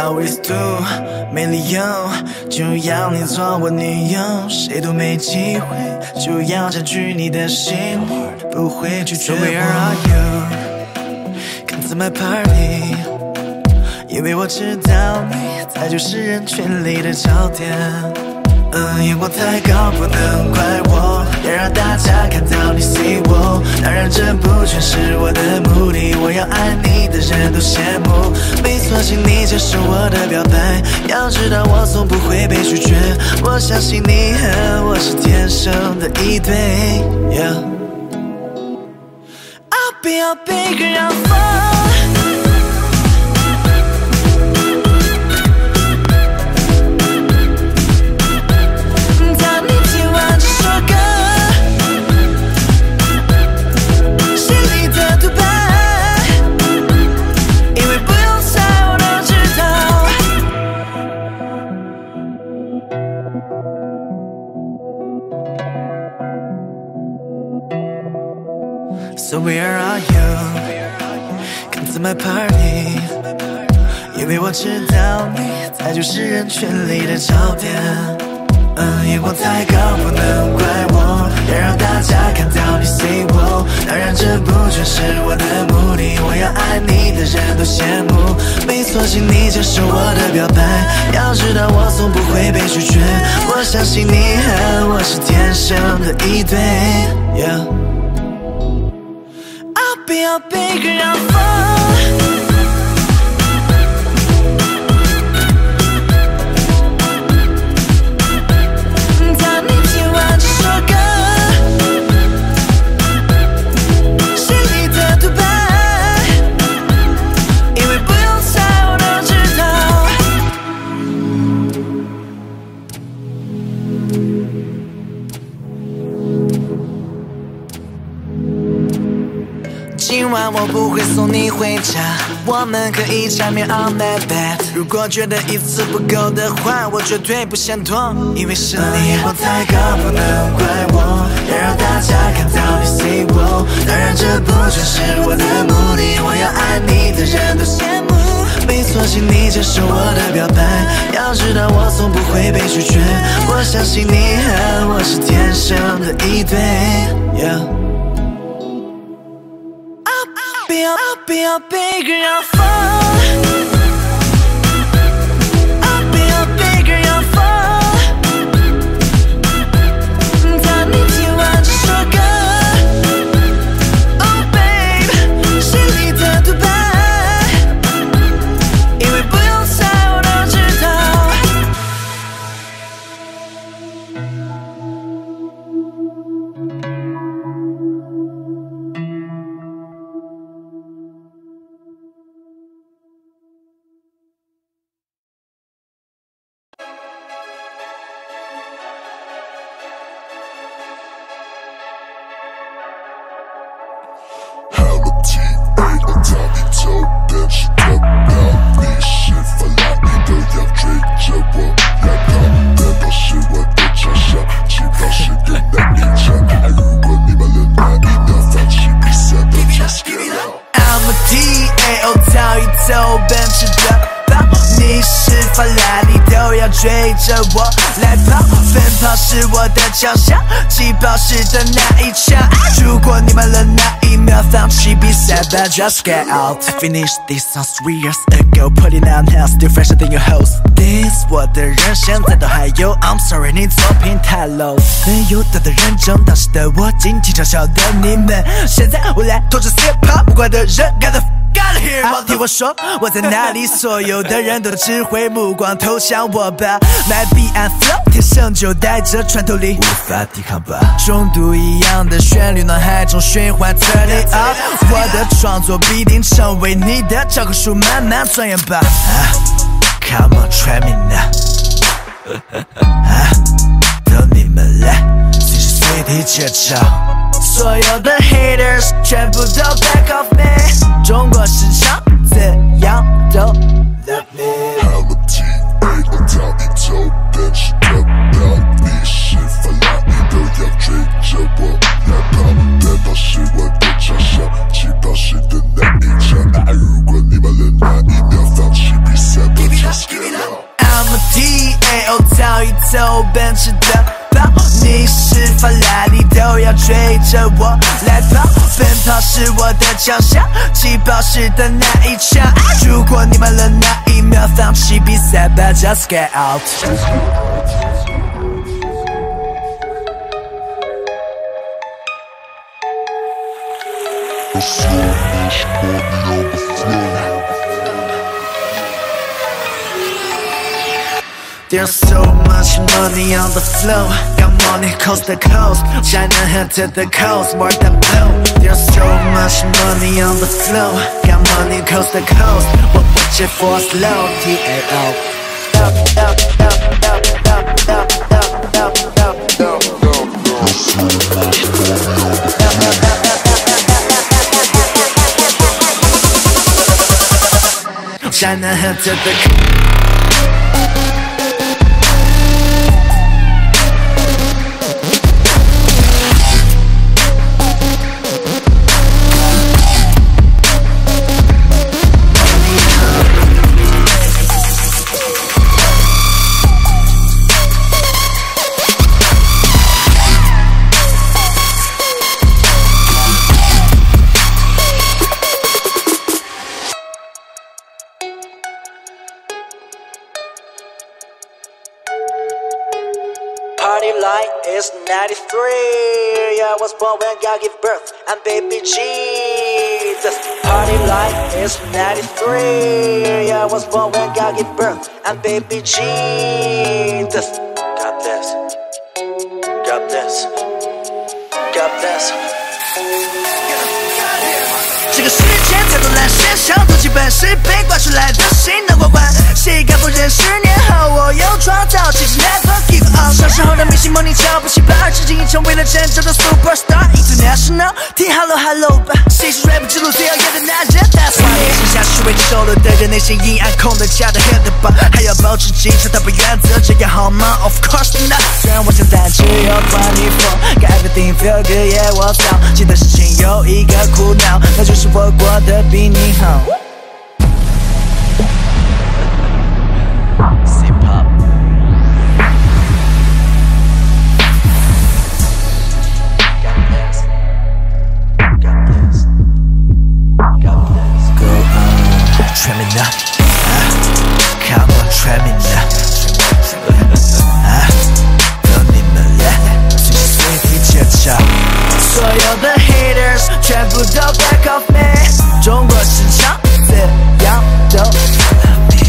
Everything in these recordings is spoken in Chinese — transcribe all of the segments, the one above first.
always do， 没理由就要你做我女友，谁都没机会就要占据你的心，不会拒绝我。So where are you？ Come to my party， 因为我知道你才就是人群里的焦点。眼光太高不能怪我，要让大家看到你 see 我。当然这不全是我的目的，我要爱你的人都羡慕。没错，请你接受我的表白，要知道我从不会被拒绝。我相信你和我是天生的一对。I'll be your big 让风。So where are you? Come to my party， 因为我知道你才就是人群里的焦点。眼光太高不能怪我，要让大家看到你 see 我。当然这不全是我的目的，我要爱你的人都羡慕。没错，请你接受我的表白，要知道我从不会被拒绝。我相信你和我是天生的一对。Be your big 让风。当你听完这首歌，心里的独白，因为不用猜我都知道。今晚我不会送你回家，我们可以缠绵 on my bed。如果觉得一次不够的话，我绝对不嫌多，因为是你眼光太高不能怪我，要让大家看到你 see 我。当然这不全是我的目的，我要爱你的人都羡慕。没错，请你接受我的表白，要知道我从不会被拒绝。我相信你和我是天生的一对。I'll be your big 让风。I'll be your big 让风。当你听完这首歌 ，Oh babe， 心里的独白，因为不用猜我都知道。追着我来跑，奔跑是我的强项，起跑时的那一枪。如果你慢了那一秒，放弃比赛吧 ，Just get out。Finish this song 3 years ago, putting out now, still fresher than your host。This 我的人现在都还有 ，I'm sorry 你作品太 low。没有懂得认真，当时的我尽情嘲笑的你们，现在我来拖着 hip hop， 不怪的人干的。忘听我说我在哪里，所有的人都只会目光投向我吧。My beat and flow 天生就带着穿透力，无法抵抗吧。中毒一样的旋律，脑海中循环 turn it up。我的创作必定成为你的教科书，慢慢钻研吧。Come on try me now。等你们来，随时随地接招。所有的 haters 全部都 back off me， 中国市场怎样都 love me。 Melody 我到你头，但是得到你是法拉利都要追着我来跑，奔跑是我的强项，起跑时的那一枪。如果你慢了那一秒，放弃比赛吧。 要一头奔驰的跑，你是法拉利都要追着我来跑，奔跑是我的强项，起跑时的那一枪。如果你慢了那一秒，放弃比赛吧 ，Just get out。There's so much money on the floor. Got money coast to coast. China head to the coast. More than blue. There's so much money on the floor. Got money coast to coast. What watch it for slow? TAO. China head to the coast. Party line is 93. I was born when God gave birth, and baby Jesus. Party line is 93. I was born when God gave birth, and baby Jesus. Got this, got this, got this. 这个世界太多烂现象，多基本是被刮出来的新的过关。谁敢否认10年后我又创造奇迹 ？Never give up。小时候的迷信梦，你瞧不起吧？至今已成为了真正的 superstar international。听 Hello Hello 吧，谁是 rap 之路最耀眼的男人 ？That's why。剩下虚伪丑陋的人，那些阴暗空的假的 hit 的吧，还要保持精神，他不原则，这样好吗 ？Of course not。虽然我现在只有24， got everything feel good， yeah 我操。记得事情有一个苦恼，那就是我过得比你好。Try me now, come on, try me now. 等你们来，随地接招。所有的 haters 全部都 back off me。中国市场怎样都合理。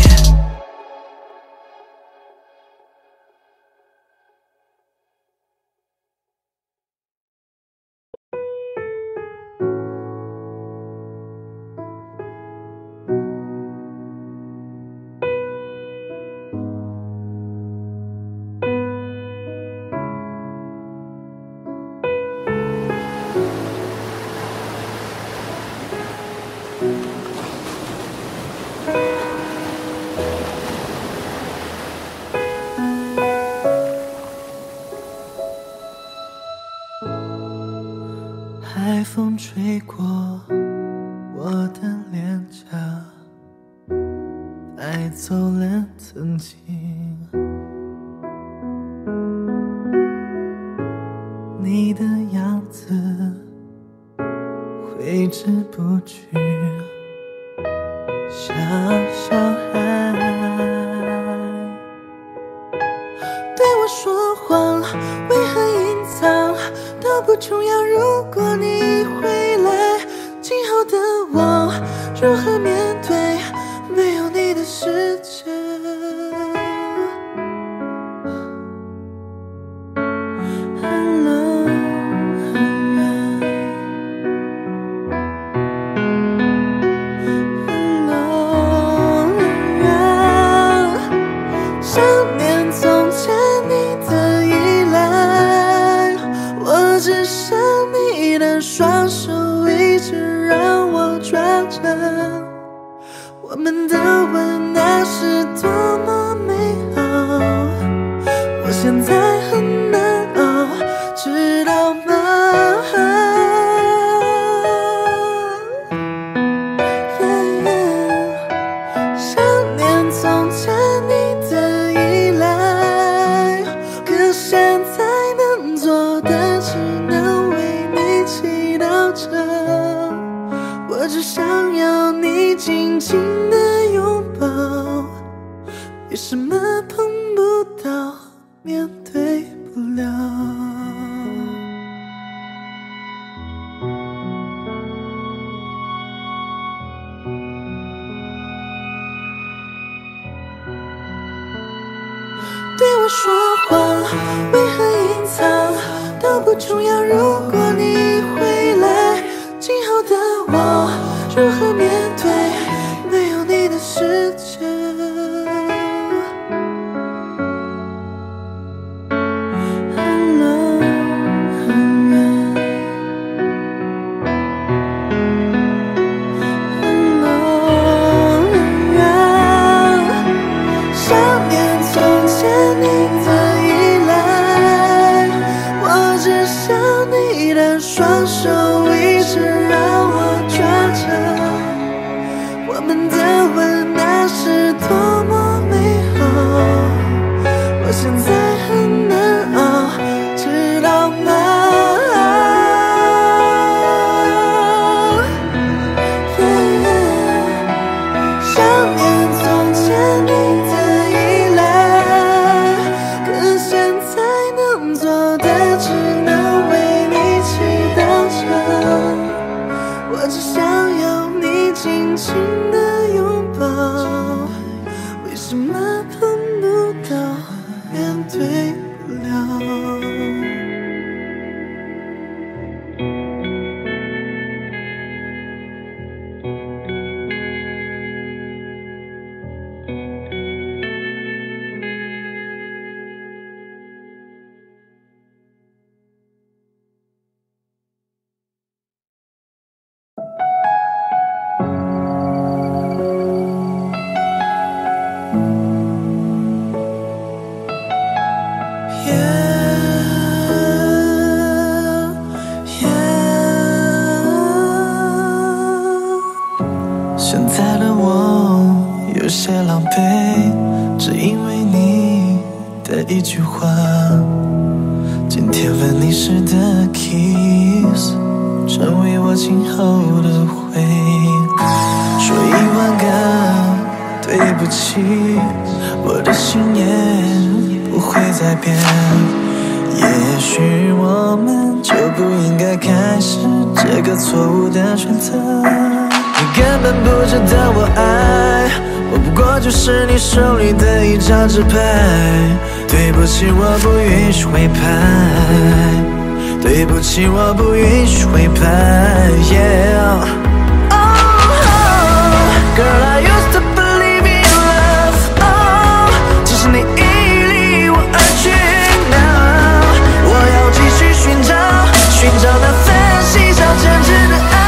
海风吹过我的脸颊，带走了曾经。你的样子挥之不去，像小孩对我说谎，为何隐藏都不重要。如果你回来，今后的我如何面对没有你的世界？很冷很远，很冷很远。想念从前你的依赖，我只剩你的双手一直让我抓着。我们的吻那是多么美好，我现在很难熬，知道吗？想念从前你的依赖， 面对不了。对我说谎，为何隐藏都不重要。如果你回来，今后的我如何面对没有你的世界？很冷很远，很冷很远。想念从前你的依赖，我只想你的双手一直让我抓着。我们的吻那是多么美好，我现在很难熬，知道吗？想念从前你的依赖，可现在能做的只能为你祈祷着。我只想要你紧紧的拥抱，为什么碰不到，面对不了？现在的我有些狼狈，只因为你的一句话。今天吻你时的 kiss， 成为我今后的回忆。说10000个对不起，我的信念不会再变。也许我们就不应该开始这个错误的选择。你根本不值得我爱，我不过就是你手里的一张纸牌。对不起，我不允许回拍。对不起，我不允许回拍。Yeah. Oh, girl, I used to believe in love. Oh, 只是你已离我而去 now。我要继续寻找那份细小真挚的爱。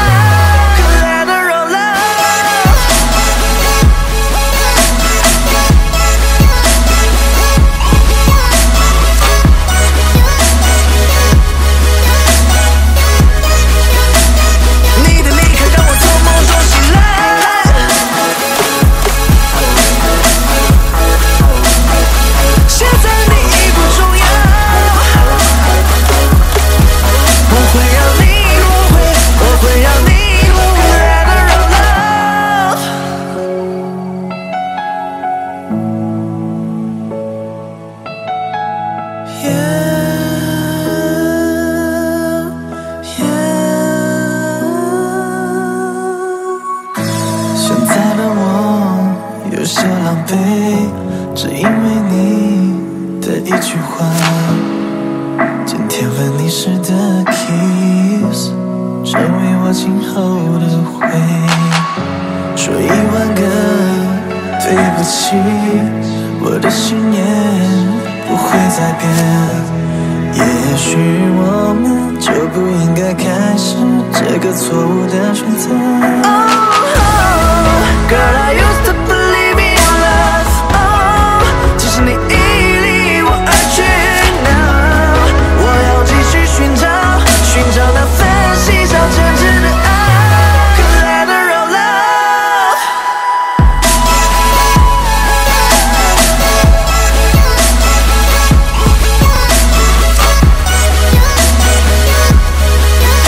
只因为你的一句话，今天吻你时的 kiss， 成为我今后的回忆。说10000个对不起，我的信念不会再变。也许我们就不应该开始这个错误的选择。Oh, girl, I used to believe in love. Oh, 只是你已离我而去 now。我要继续寻找那份细小真挚的爱。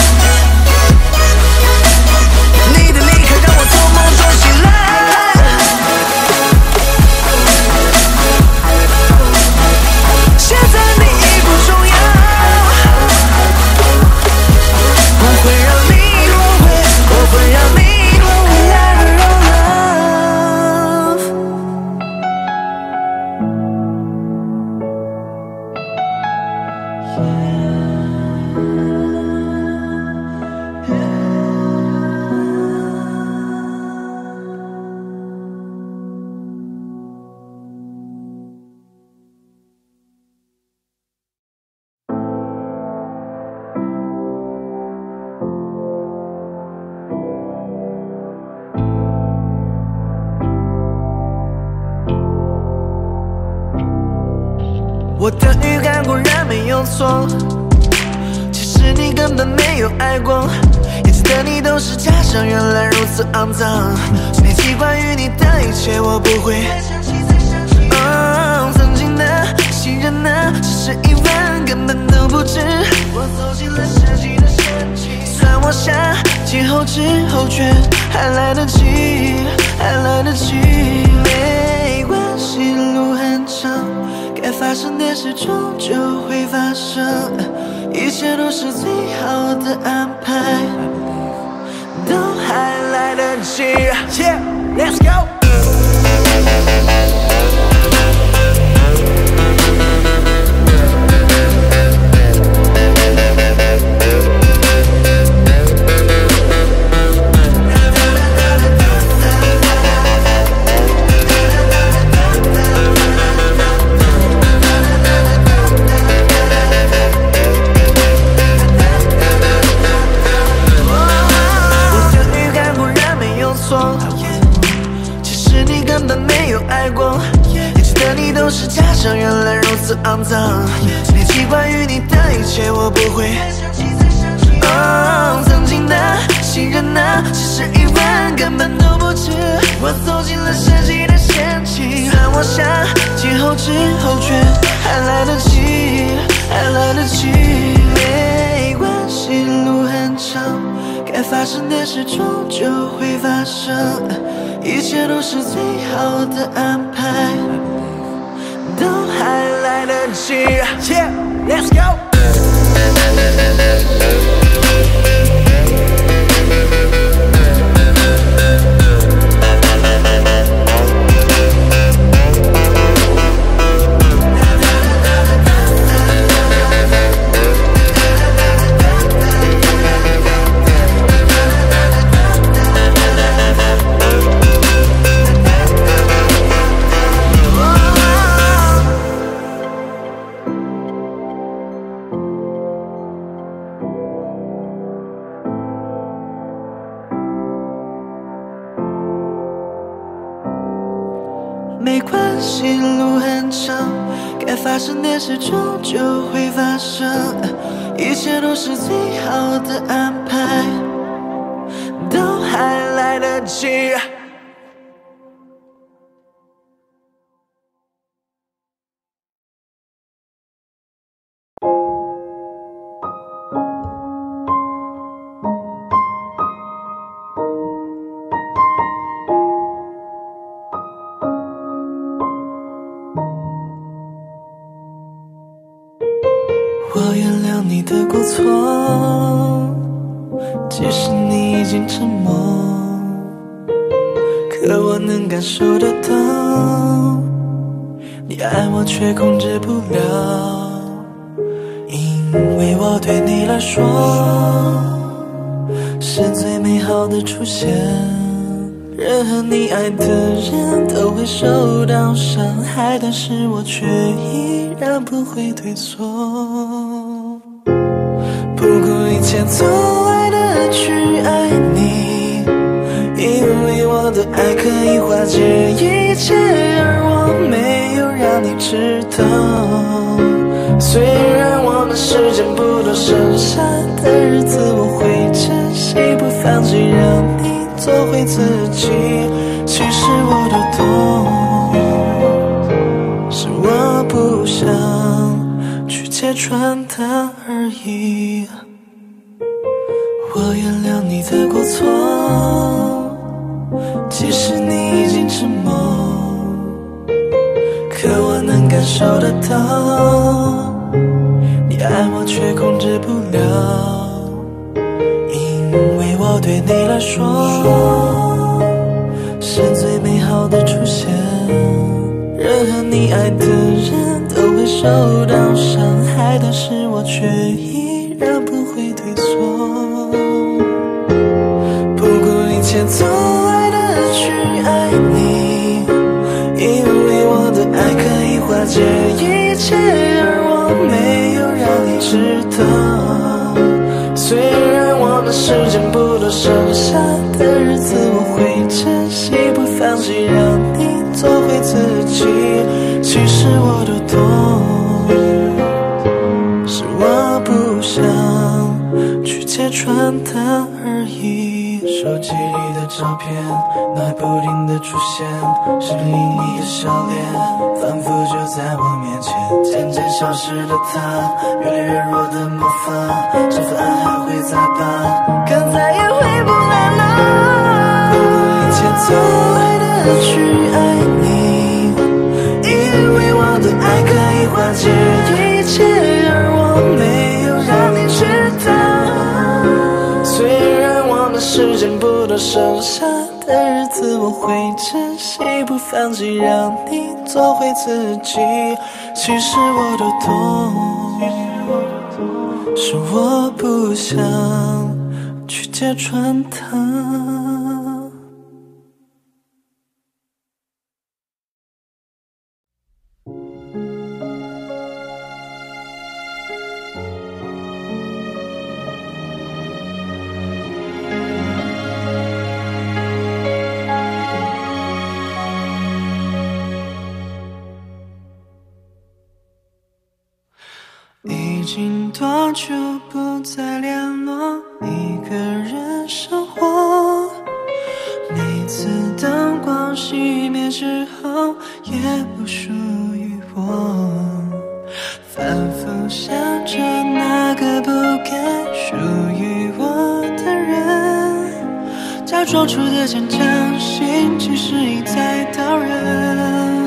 你的离开让我从梦中醒来。 我的预感果然没有错，其实你根本没有爱过，一直的你都是假象，原来如此肮脏。没记关于你的一切，我不会曾经的信任呢，只是疑问，根本都不知我走进了世纪的陷阱。算我下继后知后觉，还来得及，还来得及，没关系，路很长。该发生的事终究会发生，一切都是最好的安排，都还来得及。Yeah, let's go. 都是假象，原来如此肮脏。没记关于你的一切，我不会曾经的信任呢，只是疑问，根本都不知我走进了世纪的陷阱。算我下继后知后觉，还来得及，还来得及，没关系，路很长，该发生的事终究会发生，一切都是最好的安排，都还来得及。Yeah, let's go. 没关系，路很长，该发生的事终究会发生，一切都是最好的安排，都还来得及。我原谅你的过错，即使你已经沉默，可我能感受得到，你爱我却控制不了，因为我对你来说是最美好的出现，任何你爱的人都会受到伤害，但是我却依然不会退缩，不顾一切做爱的去爱你，因为我的爱可以化解一切，而我没有让你知道，虽然我们时间不多，剩下的日子我会珍惜，不放弃让你做回自己，其实我都懂，是我不想去揭穿它而已。我原谅你的过错，即使你已经沉默，可我能感受得到，你爱我却控制不了，因为我对你来说是最美好的出现，任何你爱的人都会受到伤害， 害，但是我却依然不会退缩，不顾一切阻碍的去爱你，因为我的爱可以化解一切，而我没有让你知道。虽然我们时间不多，剩下的日子我会珍惜，不放弃，让你做回自己。其实我都懂，是我不想去揭穿它而已。手机里的照片，脑海不停的出现，视频里你的笑脸，仿佛就在我面前。渐渐消失的他，越来越弱的魔法，这份爱还会再吧，可再也回不来了。不顾一切阻碍的去爱你，因为我的爱可以化解一切，而我没有让你知道。虽然我们时间不多，剩下的日子我会珍惜，不放弃，让你做回自己。其实我都懂，是我不想去揭穿它。已经多久不再联络，一个人生活，每次灯光熄灭之后也不属于我，反复想着那个不该属于我的人，假装出的坚强心其实一再刀人。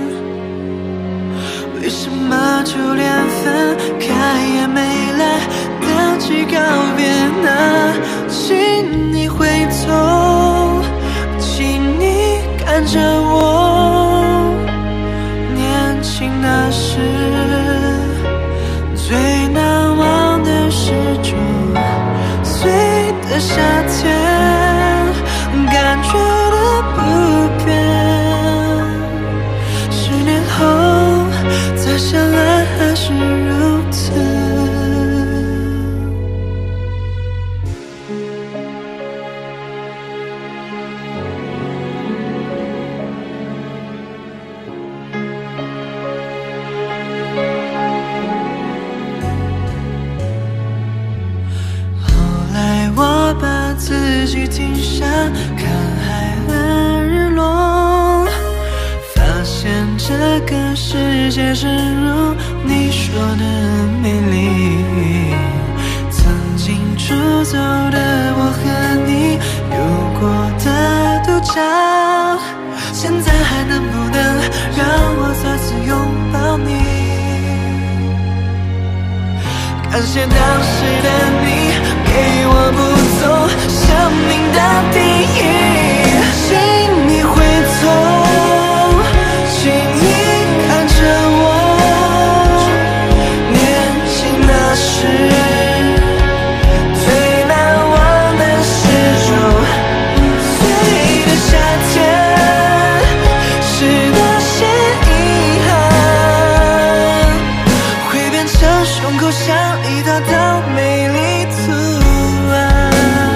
为什么就连分开也没来得及告别呢？请你回头，请你看着我，年轻那时最难忘的是9岁的夏天，感觉的不变，10年后再想来还是如此。后来我把自己停下，看海和日落，发现这个世界是如你说的美丽。曾经出走的我和你有过的独角，现在还能不能让我再次拥抱你？感谢当时的你，给我不走生命的定义。请你回头，请你看着我，年轻那时最难忘的是9岁的夏天，是那些遗憾会变成胸口像一道道美丽图案。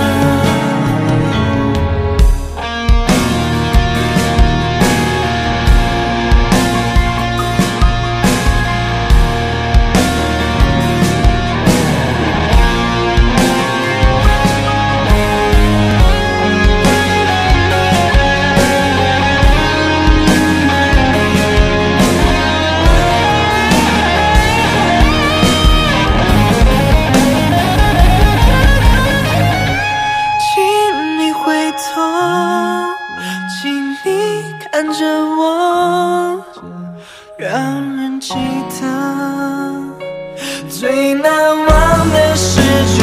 请你回头，请你看着我，让人记得最难忘的是9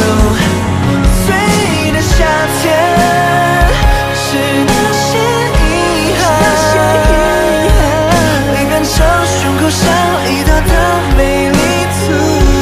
岁的夏天，是那些遗憾会变成胸口上一道道美丽图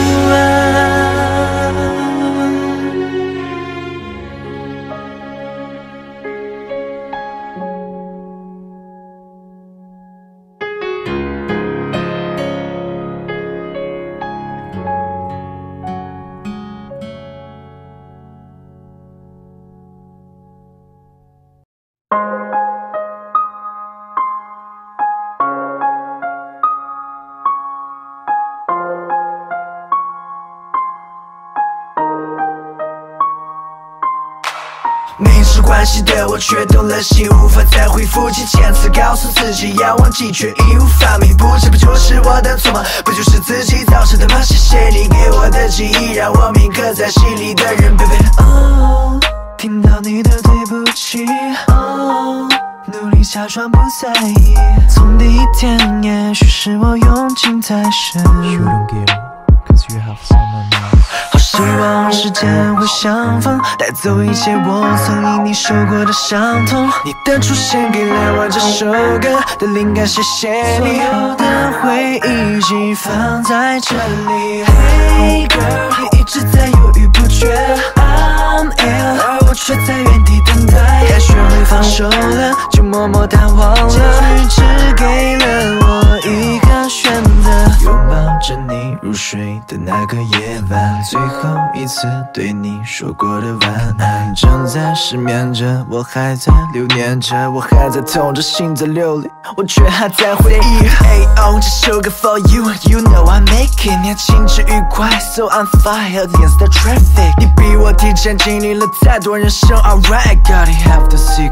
明知关系的我却动了心，无法再恢复几千次告诉自己要忘记，却义无反顾。这不就是我的错吗？不就是自己造成的吗？谢谢你给我的记忆，让我铭刻在心里的人 ，baby。哦，听到你的对不起，哦，努力假装不在意。从第一天，也许是我用情太深。You don't get it, 'cause you have someone else。好希望时间会相逢，带走一切我曾因你受过的伤痛。你的出现给了我这首歌的灵感，谢谢你。所有的回忆寄放在这里。Hey girl， 你一直在犹豫不决。I'm ill， 而我却在原地等待。该学会放手了，就默默淡忘了。结局只给了我一个选择，拥抱着你入睡的那个夜晚，最后一次对你说过的晚安。正在失眠着，我还在留念着，我还在痛着，心在流泪，我却还在回忆。Hey oh， 这首歌 for you，You know I make it。年轻之愉快 ，So I'm fire against the traffic。你比我提前经历了太多人生 ，Alright， gotta have to say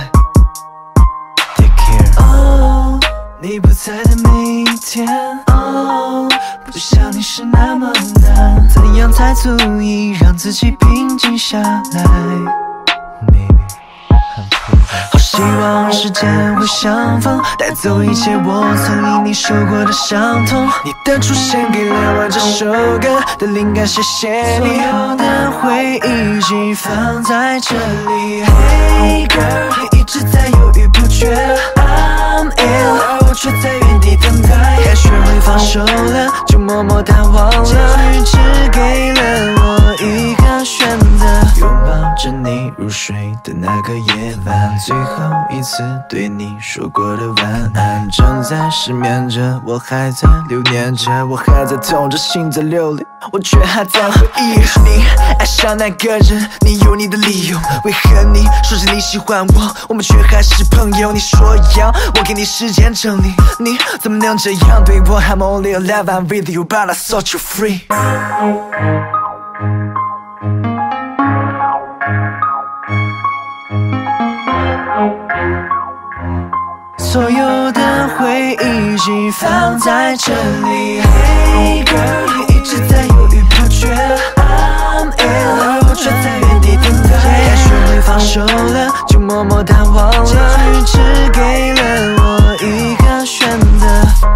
goodbye。Take care。哦，你不在的每一天，哦，不想你是那么难，怎样才足以让自己平静下来 ？Maybe I'm crazy。好希望时间会相逢，带走一切我曾因你受过的伤痛。你的出现给了我这首歌的灵感，谢谢你。所有的回忆寄放在这里。Hey girl， 你一直在犹豫不决。I'm ill， 而我却在原地等待。该学会放手了，就默默淡忘了。结局只给了我一个选择，拥抱着你入睡的那个夜晚，最后一次对你说过的晚安。正在失眠着，我还在留念着，我还在痛着，心在流泪，我却还在回忆。你爱上那个人，你有你的理由，为何你说着你喜欢我，我们却还是朋友？你说要我给你时间整理，你怎么能这样对我 ？I'm only alive, I'm with you, but I set you free。所有的回忆寄放在这里。Hey girl， 你一直在犹豫不决。I'm ill， 而我却在原地等待。该学会放手了，就默默淡忘了。结局只给了我一个选择。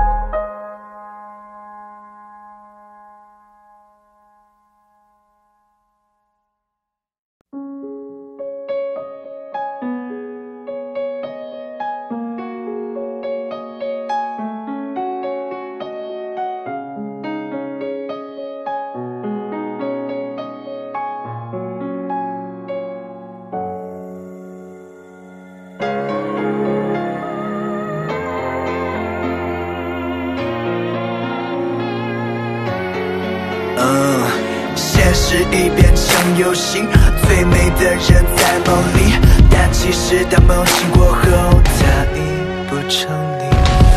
现实已变成游戏，最美的人在梦里，但其实当梦醒过后，它已不成立。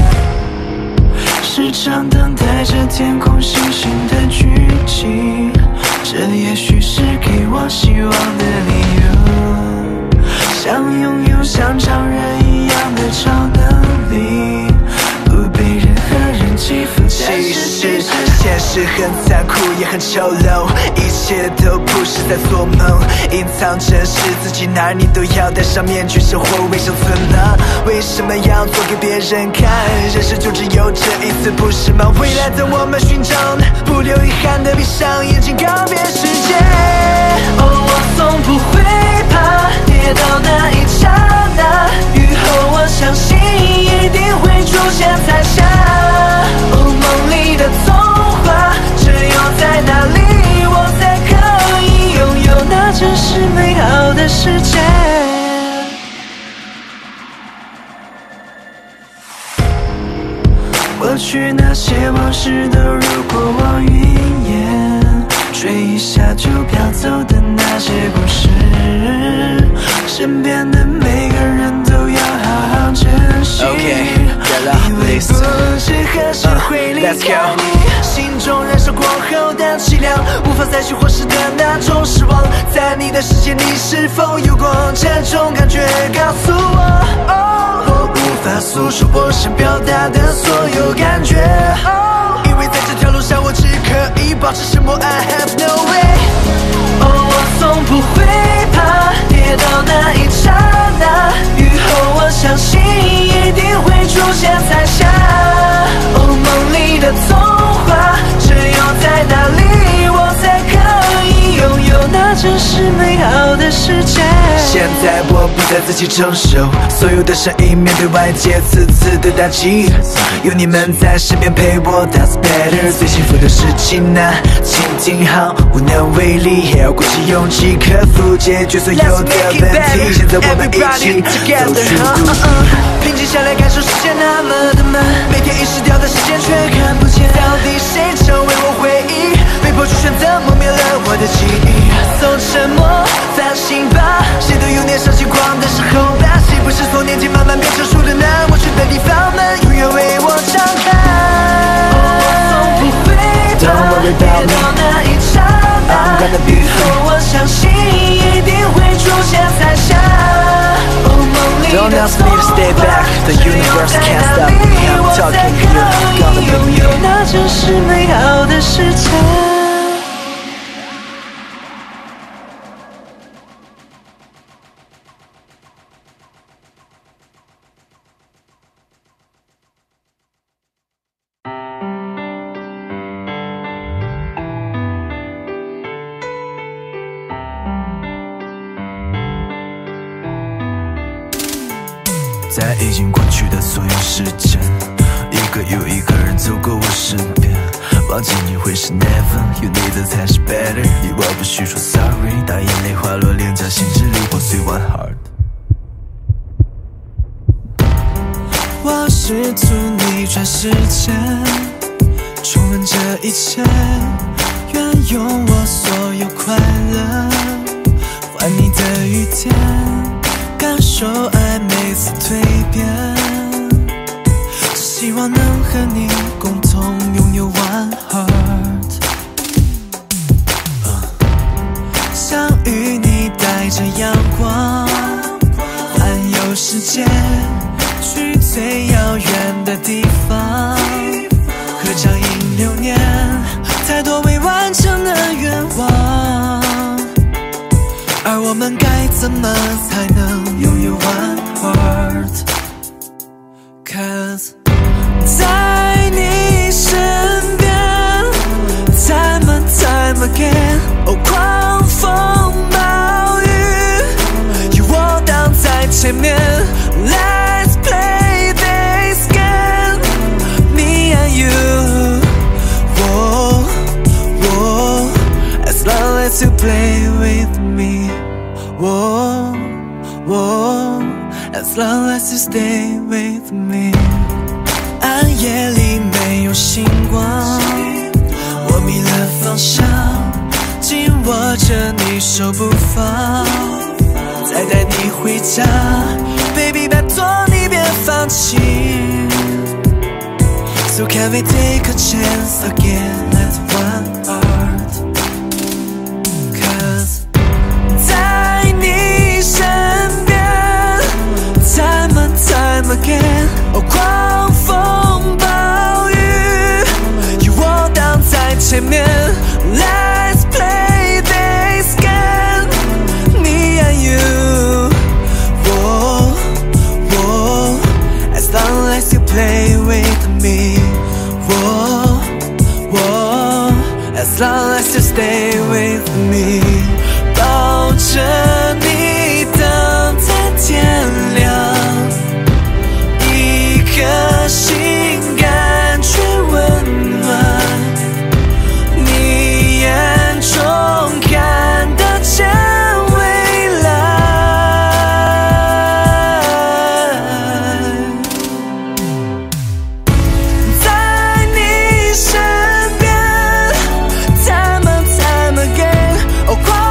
时常等待着天空星星的聚集，这也许是给我希望的理由。想拥有像常人一样的超能力，不被任何人欺负。其实现实很残酷，也很丑陋，一切都不是在做梦。隐藏真实自己，哪儿你都要戴上面具，生活为生存呢？为什么要做给别人看？人生就只有这一次，不是吗？未来的我们寻找呢，不留遗憾的闭上眼睛，告别世界。哦，我从不会怕跌倒那一刹那，雨后我相信一定会出现彩霞。哦，梦里的童话，只有在那里我才可以拥有那真实美好的世界。过去那些往事都如过往云烟，吹一下就飘走的那些故事，身边的每个人都要好好珍惜。以为不知何时会离开你，心中燃烧过后的凄凉，无法再去或是的那种失望。在你的世界，你是否有过这种感觉？告诉我，我无法诉说我想表达的所有感觉，因为在这条路上，我只可以保持沉默。I have no way。我从不会怕跌倒那一刹那，雨后我相信一定会出现彩霞。梦里的童话，只有在那里我才可以拥有那真实美好的世界。现在我不再自己承受所有的声音，面对外界次次的打击，有你们在身边陪我 ，That's better。最幸福的事情啊，倾听好，无能为力，也要鼓起勇气克服解决所有的问题。现在我们一起走出平静下来，感受时间那么的慢，每天遗失掉的时间却看不见。到底谁成为我回忆？被迫去选择，磨灭了我的记忆。从沉默反省吧，谁都有年少轻狂的时候吧。谁不是从年纪慢慢变成熟的呢？我去的地方们永远为我敞开。我从不会怕跌倒那一刹那，雨后我相信一定会出现彩霞。Don't ask me to stay back, the universe can't stop me. I'm talking to you, gonna be me. 拥有那真是美好的世界。在已经过去的所有时间，一个又一个人走过我身边，忘记你会是 never， 有你的才是 better。你我不需说 sorry， 当眼泪滑落脸颊，心支离破碎 one heart。我试图逆转时间，重温这一切，愿用我所有快乐换你的雨天。感受爱每次蜕变，只希望能和你共同拥有 one heart。想与你带着阳光，环游世界，去最遥远的地方，合掌迎流年，太多未完成的愿望。而我们该怎么才能拥有 one heart？ Cause 在你身边 time and time again， 狂风暴雨，有我挡在前面。Let's play this game， me and you， as long as you play with me。As long as you stay with me。 暗夜里没有星光，我迷了方向，紧握着你手不放，再带你回家。 Baby 拜托你别放弃， So can we take a chance again as one heart？ Cause 在你身边 time and time again， 狂风暴雨，有我挡在前面。 Let's play this game， me and you， as long as you play with me， as long as you stay with me， 抱着你等在天亮，一颗心感觉温暖，你眼中看得见未来。在你身边 time and time again， 狂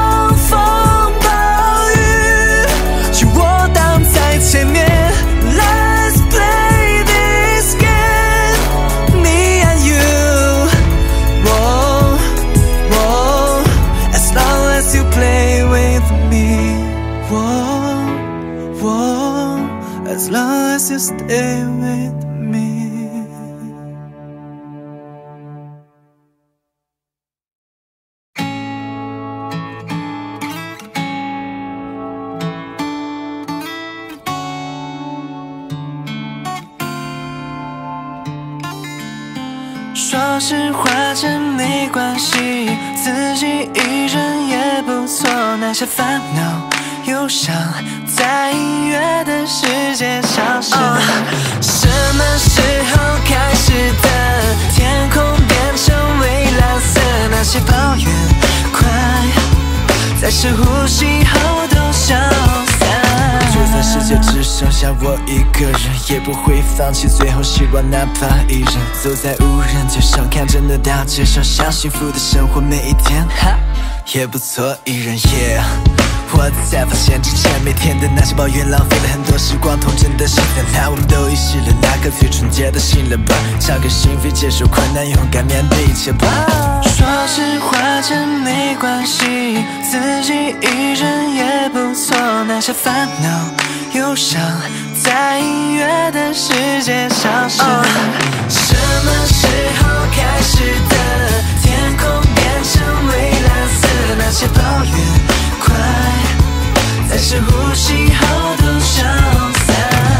实话真没关系，自己一人也不错。那些烦恼忧伤在音乐的世界消失。什么时候开始的？天空变成蔚蓝色，那些抱怨快在深呼吸后都消散。就算世界只剩下我一个人，也不会放弃最后希望，哪怕一人走在无人街上，看着那大街小巷，幸福的生活每一天也不错。一人夜，我才发现之前每天的那些抱怨，浪费了很多时光，童真的心烦。那我们都遗失了那颗最纯洁的心了吧？敞开心扉，接受困难，勇敢面对一切吧。说实话真没关系，自己一人也不错。那些烦恼忧伤在音乐的世界消失。什么时候开始的？天空变成蔚蓝色，那些抱怨快在深呼吸后都消散。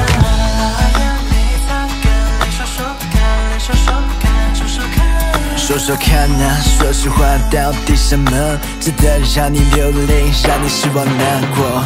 说说看啊，说实话到底什么值得让你流泪，让你失望难过？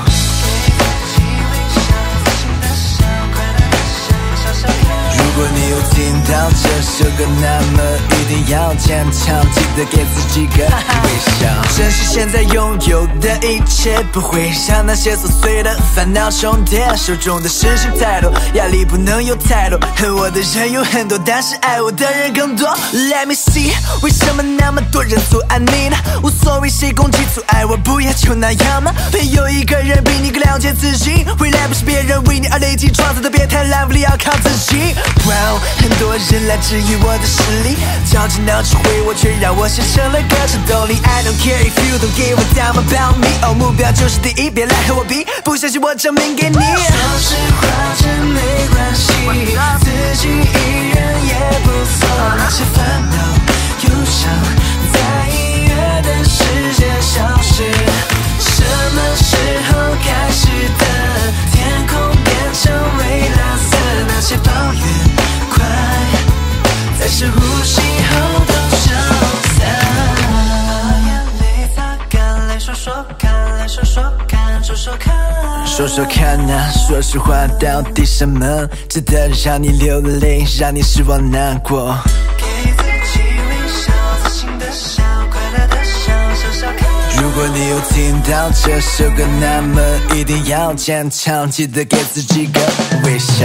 如果你有听到这首歌，那么一定要坚强，记得给自己个微笑。珍惜现在拥有的一切，不会让那些琐碎的烦恼重叠。手中的事情太多，压力不能有太多。恨我的人有很多，但是爱我的人更多。Let me see， 为什么那么多人阻碍你呢？无所谓谁攻击阻碍我，不也就那样吗？没有一个人比你更了解自己，未来不是别人为你而累积，创造的别太懒，努力要靠自己。Wow， 很多人来质疑我的实力，绞尽脑汁为我，却让我写成了歌词动力。I don't care if you don't give a damn about me， 哦，目标就是第一，别来和我比，不相信我证明给你。说实话真没关系，自己一人也不错。那些烦恼忧伤在音乐的世界消失。什么时候开始的？天空变成蔚蓝色，那些抱怨快在深呼吸后都消散。把眼泪擦干，来说说看，来说说看，说说看。说说看啊，说实话到底什么值得让你流泪，让你失望难过？给自己微笑，自信的笑，快乐的笑，笑笑看。如果你有听到这首歌，那么一定要坚强，记得给自己个微笑。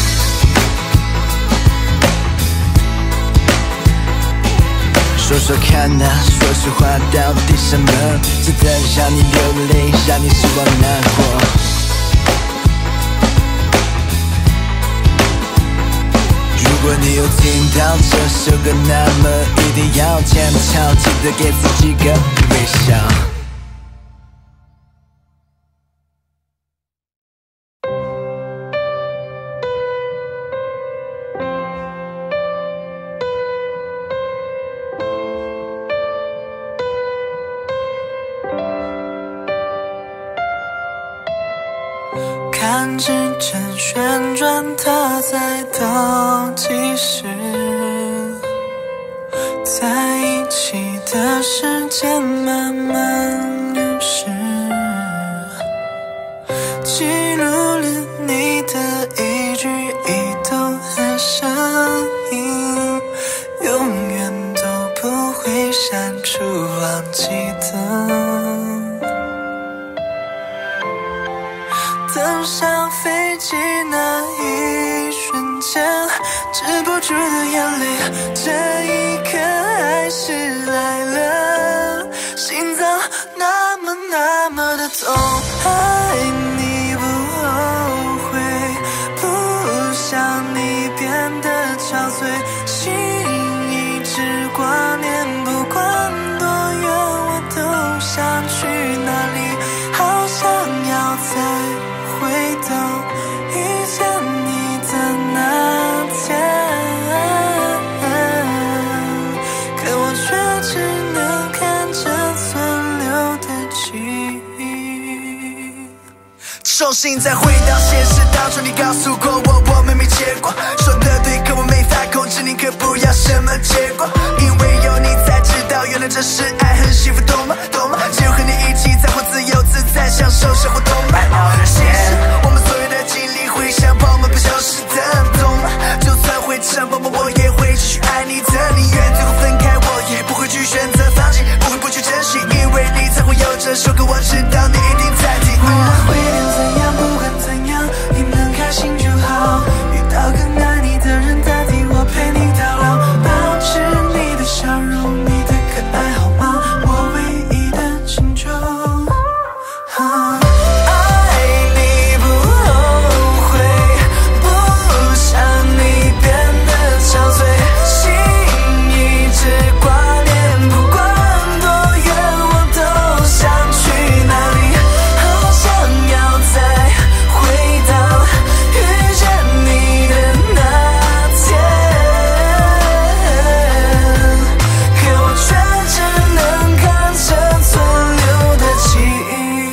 说说看啊，说实话到底什么值得让你流泪，让你失望难过？如果你有听到这首歌，那么一定要坚强，记得给自己个微笑。看指针旋转，它在倒计时，在一起的时间慢慢流逝，记录了你的一举一动和声音，永远都不会删除忘记的。登上飞机那一瞬间，止不住的眼泪，这一刻还是来了，心脏那么的痛，爱你不后悔，不想你变得憔悴，心一直挂念，不管多远我都想去哪里，好想要再回到遇见你的那天，可我却只能看着存留的记忆。重新再回到现实当中，你告诉过我们没结果，说的对，可我没法控制，宁可不要什么结果。 为这是爱，很幸福，懂吗？懂吗？只有和你一起才会自由自在，享受生活，懂吗？其实我们所有的经历会像泡沫，不消失的，懂吗？就算会沉默，我也会继续爱你的。宁愿最后分开，我也不会去选择放弃，不会不去珍惜，因为你才会有这首歌。我知道你一定在听。未来会变怎样，不管怎样，你能开心就好。遇到更爱你的人，代替我陪你到老，保持你的笑容，你的可爱好吗？我唯一的请求。爱你不后悔，不想你变得憔悴，心一直挂念，不管多远我都想去哪里，好想要再回到遇见你的那天，可我却只能看着存留的记忆。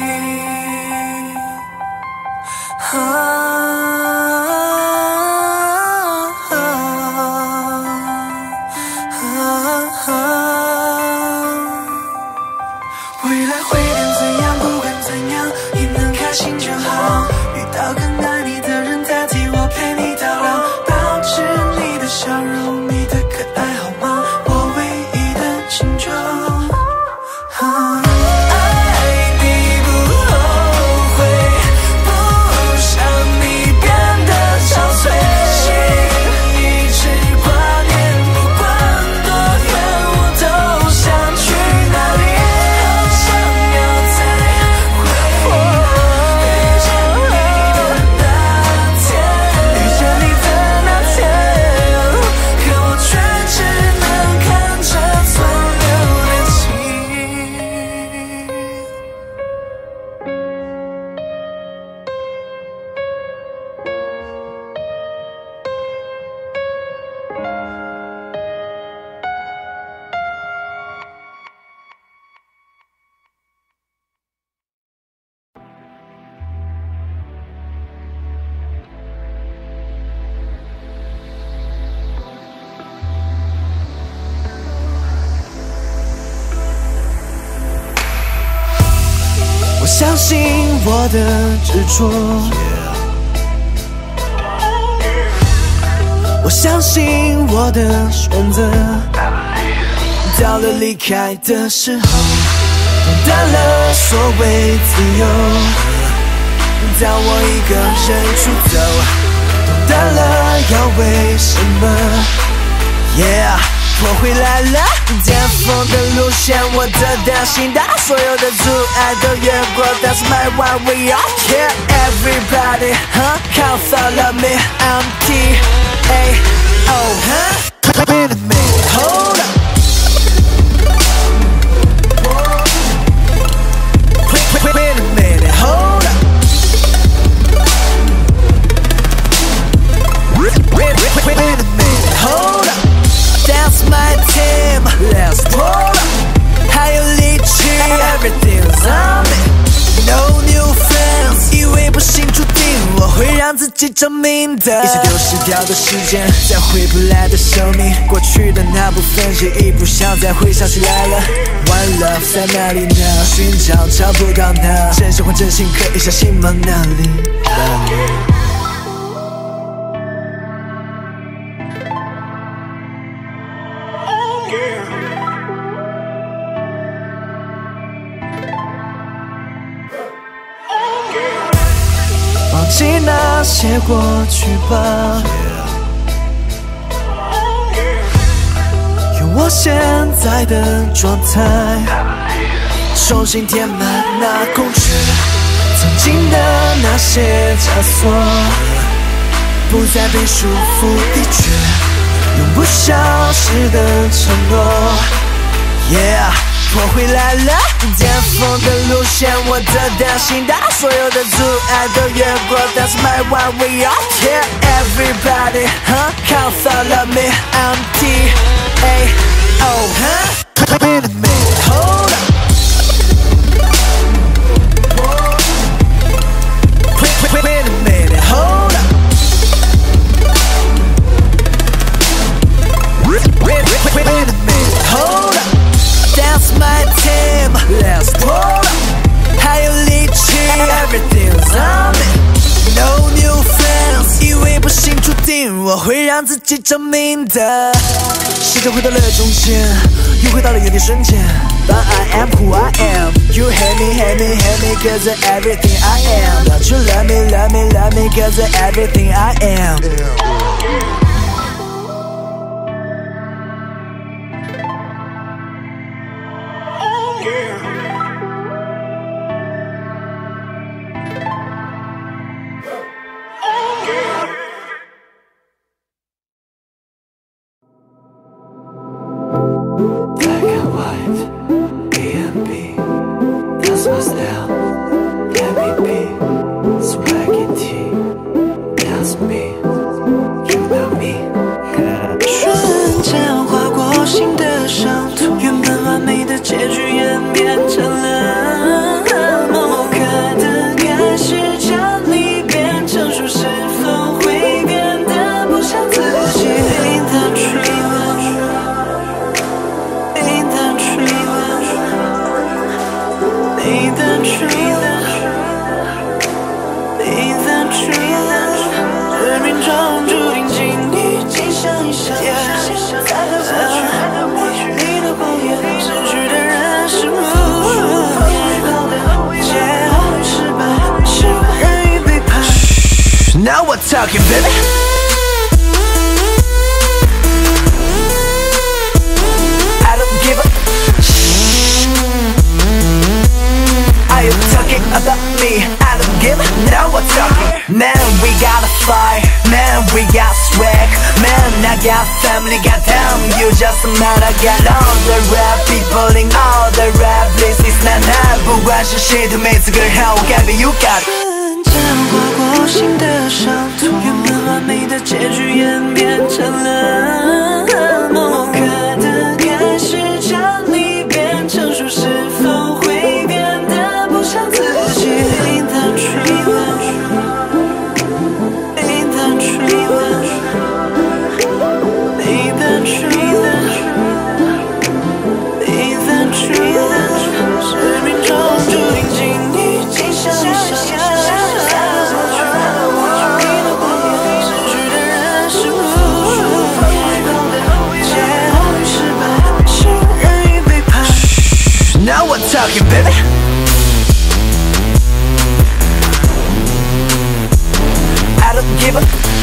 未来会变怎样，不管怎样，你能开心就好。遇到更爱你的人，代替我陪你到老，保持你的笑容，你的可爱好吗？我唯一的请求。爱你不后悔，不想你变得憔悴，心一直挂念，不管多远我都想去哪里，好想要再回到遇见你的那天，遇见你的那天，可我却只能看着存留的记忆。我相信我的执着，我相信我的选择。到了离开的时候，懂得了所谓自由。当我一个人出走，懂得了要为什么。Yeah。我回来了，巅峰的路线，我的大心大，所有的阻碍都越过。That's my why we are here, everybody, come follow me, I'm T.A.O. Wait a minute, hold up. Wait a minute, hold up. Wait a minute, hold up.That's my team, let's roll up. 还有力气 ，everything's on me. No new friends， 以为不幸注定，我会让自己证明的。一切丢失掉的时间，再回不来的生命，过去的那部分记忆不想再回想起来了。One love 在哪里呢？寻找找不到呢。真心换真心，可以相信吗？哪里？哪里？忘记那些过去吧，用我现在的状态重新填满那空缺，曾经的那些枷锁不再被束缚一绝，永不消失的承诺。Yeah， 我回来了，巅峰的路线，我的大心大，所有的阻碍都越过。That's my why we are here, everybody, come follow me, I'm T.A.O. Wait a minute, hold up. Wait a minute, hold up. Wait a minute, hold up. 向自己证明的。时间回到了中间，又回到了原点瞬间。But I am who I am. You hate me, hate me, hate me, cause of everything I am. Don't you love me, love me, love me, cause of everything I am. Black and white, A and B, that's my style. Let me be, swaggy T, that's me, you know me. 瞬间划过心的伤痛，原本完美的结局演变成了梦。可的开始将你变成熟，是否会变得不像自己 ？In the dream。生命中注定经历，镜像一下，在和过去，你的谎言，失去的人事物，结婚失败，是人与背叛。Now we're talking, baby. I don't give a. Are you talking about me? I don't give a. Now we're talking. Man, we gotta fly. Man, we got swag. Man, I got family. Goddamn, you just might have got all the rap people in all the rap places. Man, 不管是谁都没资格让我改变。You got it. 瞬间划过心的伤痛，原本完美的结局演变成了梦。可的开始将你变成熟，是否会变得不像自己 ？In the dream, in the dream, in the dream, in the dream， 生命中注定经历镜像一下。Now we're talking, baby. I don't give a.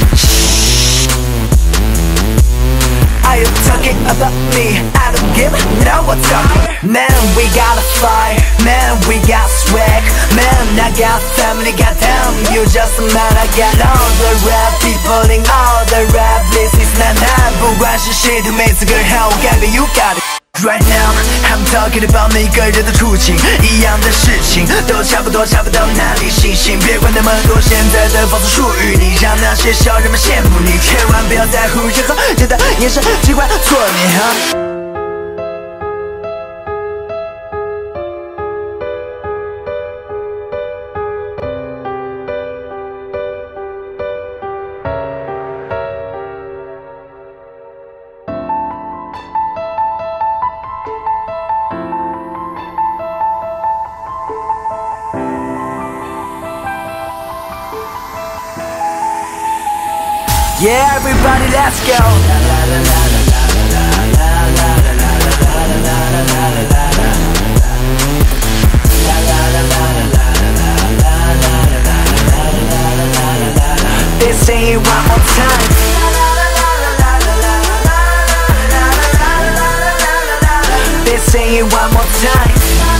Are you talking about me? I don't give a. Now we're talking. Man, we gotta fly. Man, we got swag. Man, I got family. Goddamn, you just might have got all the rap people in all the rap places. 男男，不管是谁都没资格让我改变。You got it. Right now, I'm talking about 每个人的处境，一样的事情都差不多，差不到哪里星星。别管那么多，现在的风俗术语，你让那些小人们羡慕你，千万不要在乎任何人的眼神，只管做你。Yeah, everybody, let's go. This ain't one more time. This ain't one more time.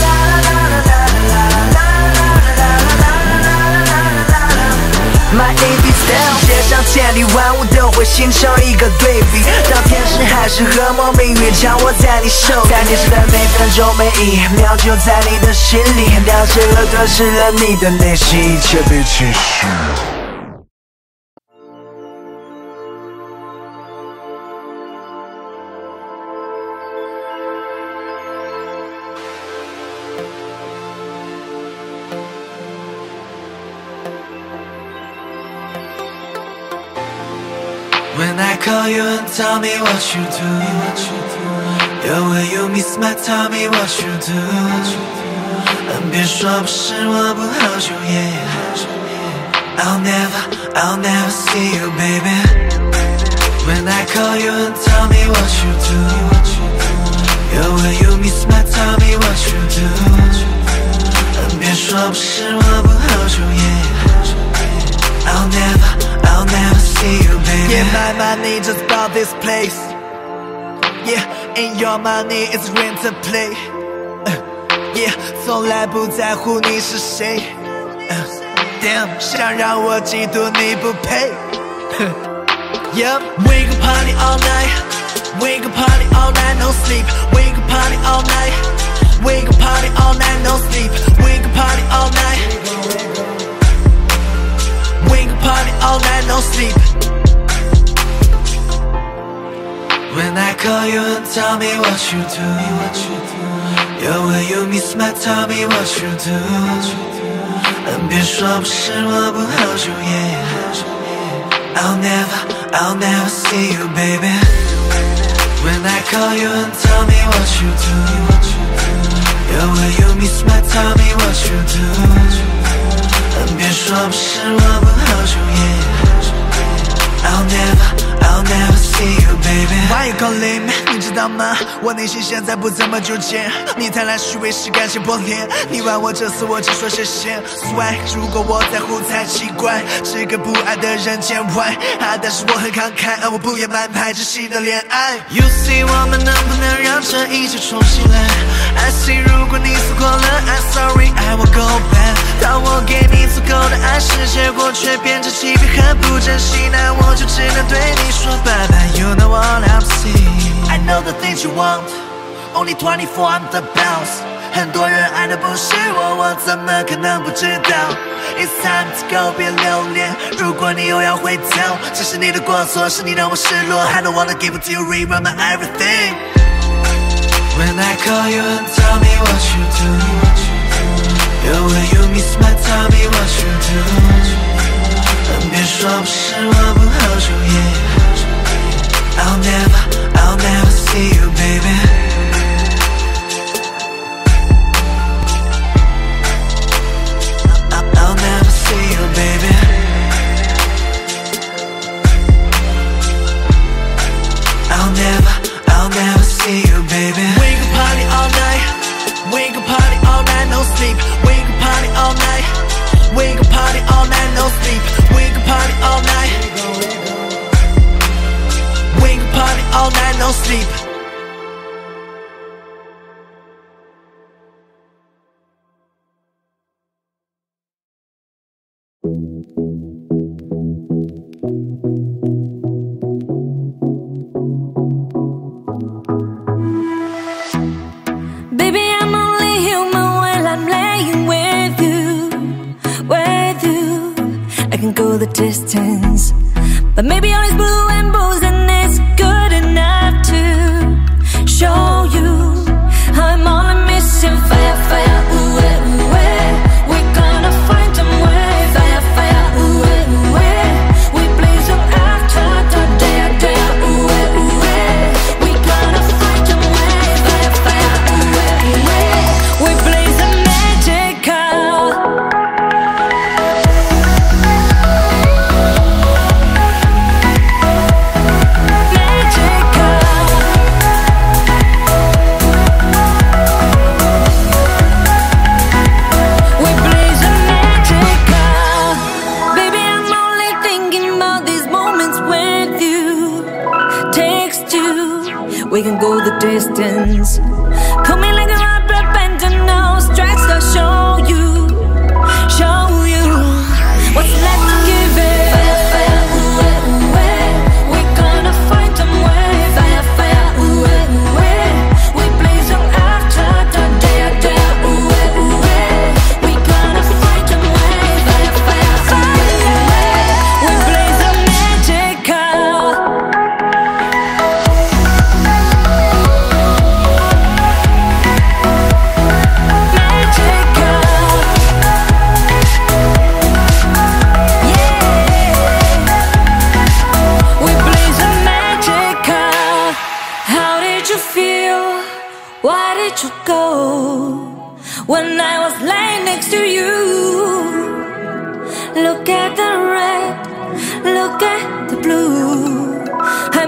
My AB's down， 世界上千里万物都会形成一个对比。当天使还是恶魔，命运掌握在你手里。在你时的每分钟每一秒，就在你的心里。了解了，吞噬了你的内心，一切被侵蚀。When I call you and tell me what you do, the way you miss my tell me what you do. 别说不是我不好就 yeah. I'll never see you, baby. When I call you and tell me what you do, yeah, when you miss my tell me what you do， 别说不是我不好受 yeah I'll never see you baby Yeah, my money just bought this place Yeah, and your money is rent to play Yeah, 从来不在乎你是谁Damn, 想让我嫉妒你不配Yeah, we can party all night We can party all night, no sleep We can party all night We can party all night, no sleep We can party all night We can party all night, no sleep When I call you and tell me what you do Yeah, when you miss my tell me what you do 别说不是我不好受 yeah I'll never see you, baby When I call you and tell me what you do Yeah, when you miss my tell me what you do 别说不是我不好受 yeah I'll never see you, baby Why you calling me? 你知道吗？我内心现在不怎么纠结你贪婪虚伪是感情破裂你玩我这次我只说谢谢 Swag 如果我在乎才奇怪是个不爱的人见外但是我很慷慨我不也蛮排窒息的恋爱 You see 我们能不能让这一切重新来 I see 如果你错过了 I'm sorry I will go back 当我给你足够的爱是结果却变成欺骗和不珍惜那我就只能对你说拜拜 You know what I'm seeing I know the things you want Only 24 I'm the bounce 很多人爱的不是我我怎么可能不知道 It's time to go 别留恋如果你又要回头这是你的过错是你让我失落 I don't wanna give it to you rerun my everything When I call you and tell me what you do Yeah, when you miss my tell me what you do 别说不是我不好受 yeah I'll never see you, baby I'll never see you, baby I'll never see you, baby We can party all night We can party all night, no sleep We can party all night We can party all night, no sleep We can party all night We can party all night, no sleep Baby, I'm only human when I'm laying with you, with you. I can go the distance, but maybe all these blue and blues and it's good enough to show you I'm on a mission. Fire, fire, ooh, ooh, we're gonna find some way. Fire, fire, ooh, ooh, we blaze them after the day, day, ooh, ooh, we're gonna find some way. Fire, fire, ooh, ooh, we blaze a magical. We can go the distance. Pull me like a rubber band and no strikes to show you what's left to give it. Fire, fire, ooh, ooh, we're gonna find some way. Fire, fire, ooh, ooh, we blaze them after the day, day, ooh, ooh, we're gonna find some way. Fire, fire, fire, we blaze them magical. Why did you go when I was lying next to you? Look at the red, look at the blue.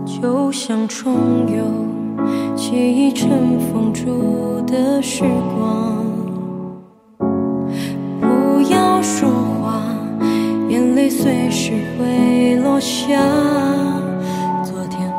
就像重游记忆尘封住的时光。不要说话，眼泪随时会落下。昨天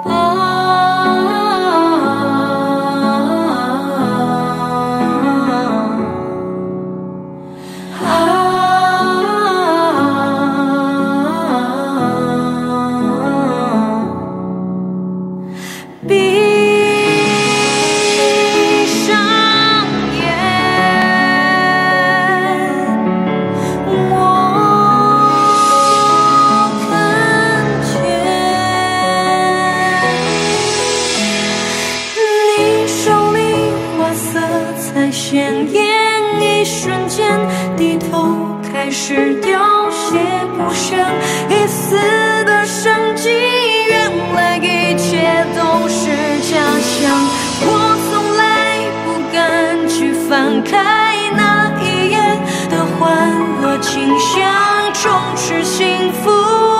鲜艳，一瞬间低头开始凋谢不剩一丝的生机，原来一切都是假象。我从来不敢去翻开那一页的欢乐景象，充斥幸福。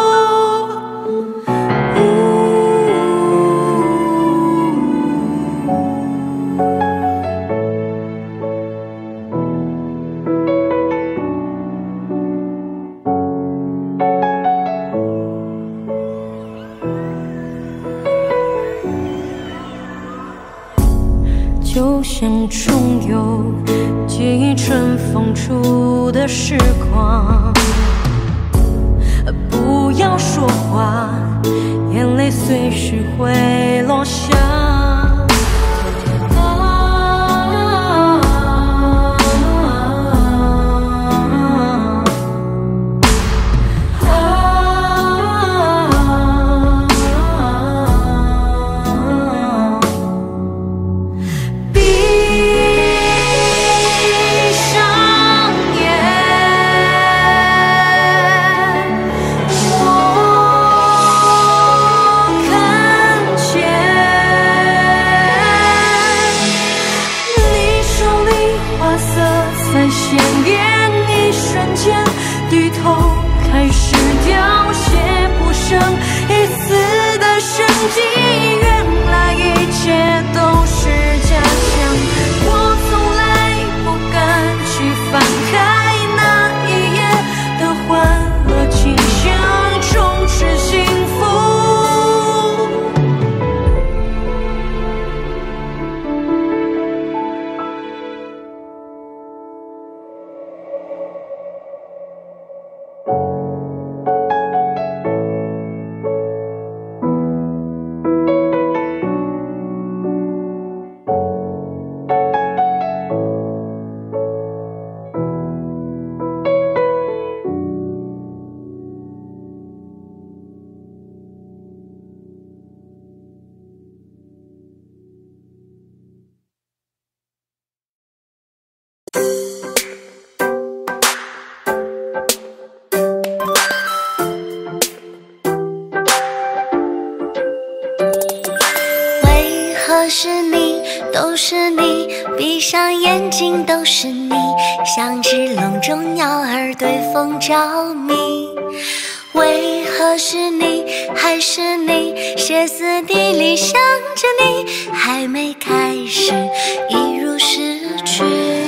就像重游记忆尘封住的时光，不要说话，眼泪随时会落下。鲜艳一瞬间，低头开始凋谢不剩一丝的生机，原来一切都是假象。我从来不敢去翻开那一页的欢乐景象，充斥幸福。 是你，都是你，闭上眼睛都是你，像只笼中鸟儿对风着迷。为何是你，还是你，歇斯底里想着你，还没开始已如失去。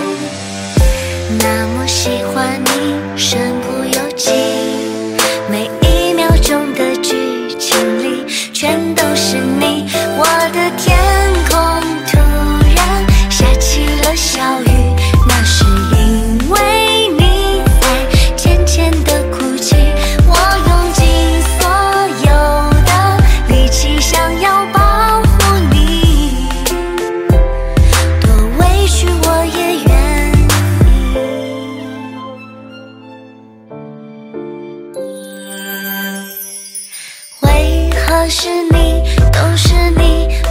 那么喜欢你，身不由己，每一秒钟的剧情里全都是你。我的天空突然下起了小雨，那是因为你在渐渐地哭泣。我用尽所有的力气想要保护你，多委屈我也愿意。为何是你，都是你，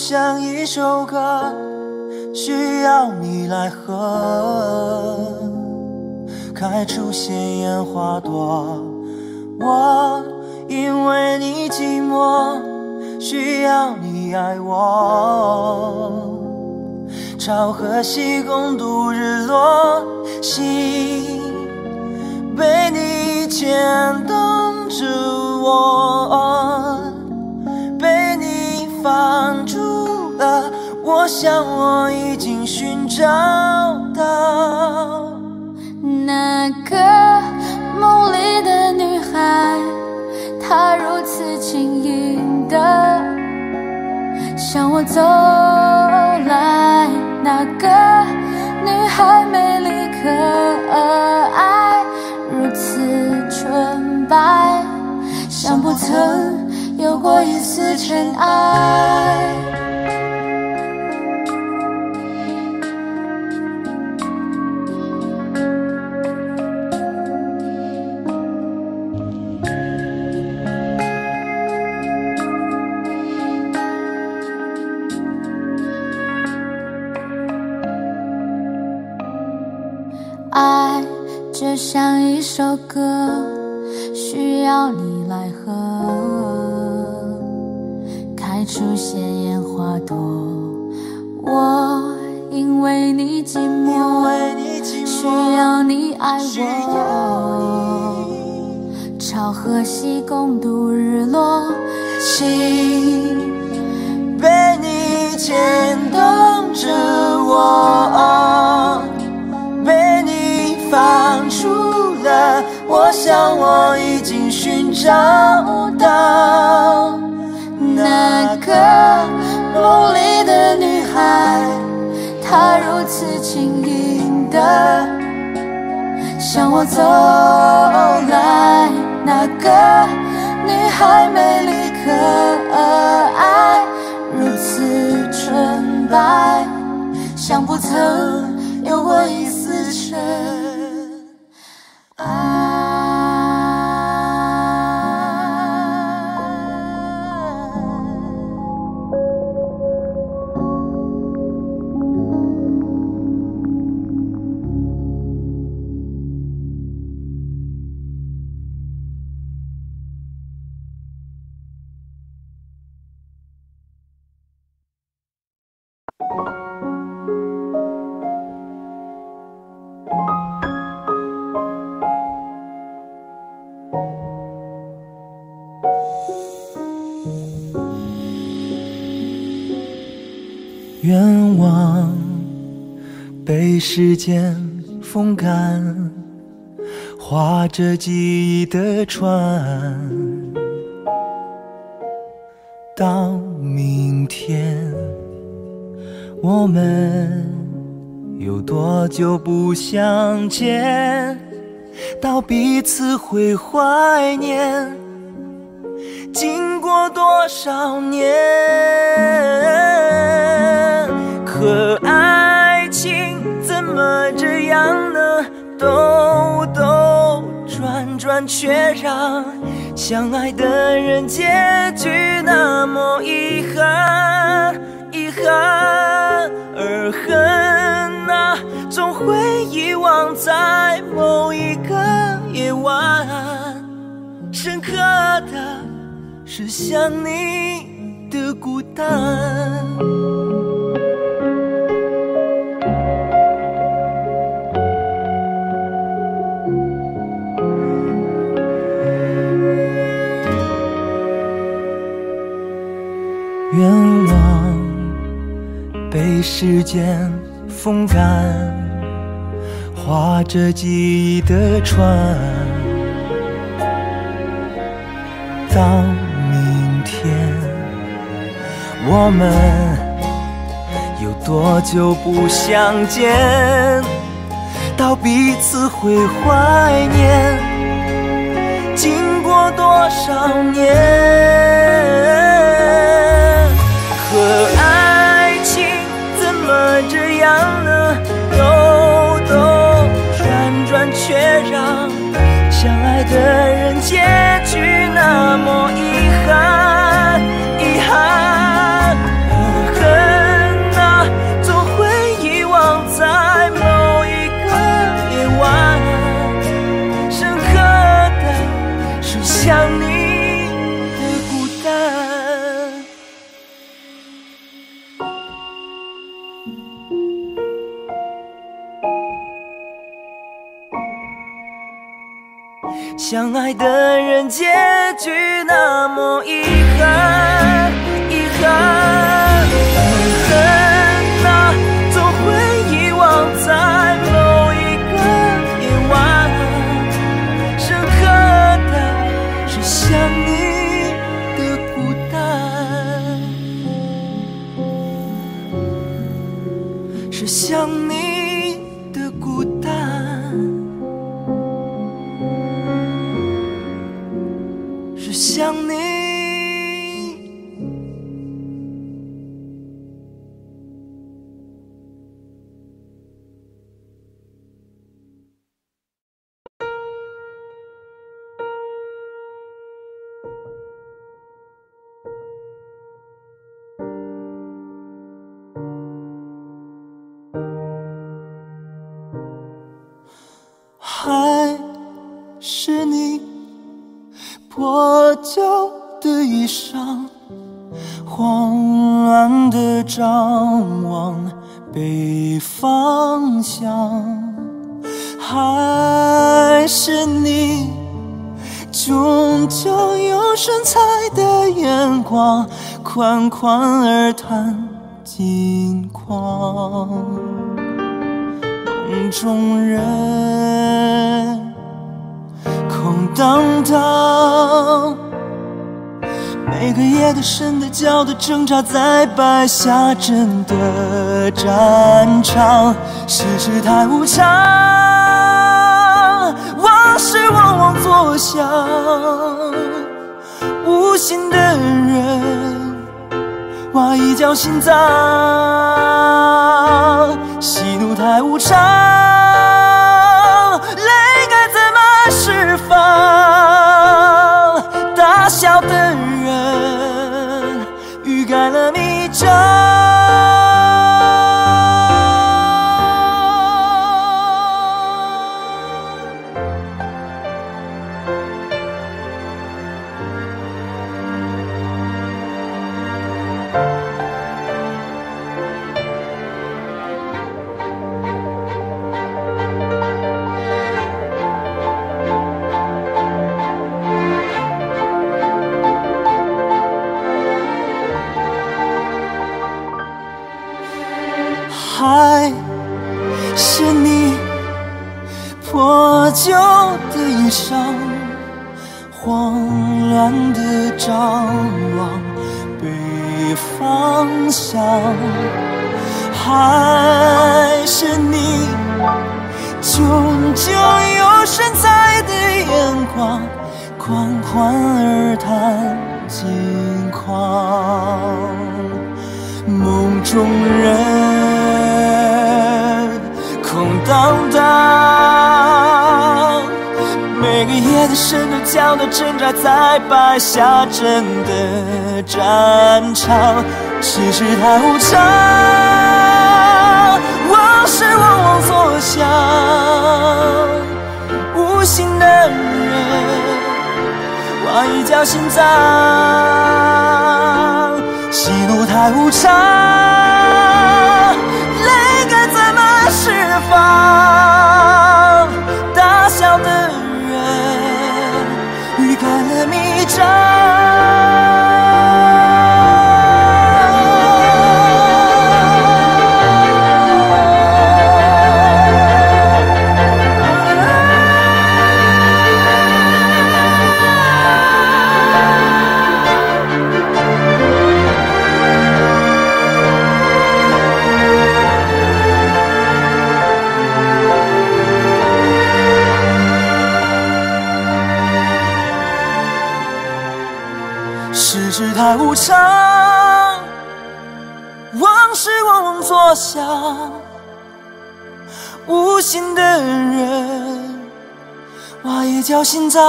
像一首歌，需要你来和，开出鲜艳花朵。我因为你寂寞，需要你爱我，潮和汐共度日落，心被你牵动着我，被你放逐了，我想我已经寻找到那个梦里的女孩，她如此轻盈地向我走来。那个女孩美丽可爱，如此纯白，像不曾有过一丝尘埃。爱就像一首歌，需要你来和，开出鲜艳花朵。我因为你寂寞，需要你爱我，潮和汐共度日落，心被你牵动着我，被你放出了，我想我已经寻找到那个梦里的女孩，她如此轻盈地向我走来。那个女孩美丽可爱，如此纯白，像不曾有过一丝尘埃。愿望被时间风干，划着记忆的船，到明天我们有多久不相见，到彼此会怀念，经过多少年，可爱情怎么这样呢？兜兜转转却让相爱的人结局那么遗憾，遗憾。而恨啊，总会遗忘在某一个夜晚，深刻的是想你的孤单。愿望被时间风干，划着记忆的船，到明天我们有多久不相见，到彼此会怀念，经过多少年，可爱情怎么这样呢？兜兜转转却让相爱的人结局那么遗憾，遗憾。而恨相爱的人结局那么遗憾，遗憾，遗憾啊，总会遗忘在某一个夜晚。深刻的是想你的孤单，是想你的孤单，是想你。还是你破旧的衣裳，慌乱的张望北方向，还是你终究有神采的眼光，款款而谈近况。梦中人空荡荡，每个夜的深的觉的挣扎在白霞镇的战场，世事太无常，往事往往作响，无心的人挖一角心脏，喜怒太无常，泪该怎么释放？大笑的人欲盖了弥彰，还是你破旧的衣裳，慌乱的张望北方向，还是你终究有神采的眼光，款款而谈近况。梦中人空荡荡，每个夜的深的觉的挣扎在白霞镇的战场，世事太无常，往事往往作响，无心的人挖一角心脏，喜怒太无常，泪该怎么释放？大笑的人欲盖了弥彰。世事太无常，往事往往作响，无心的人挖一角心脏，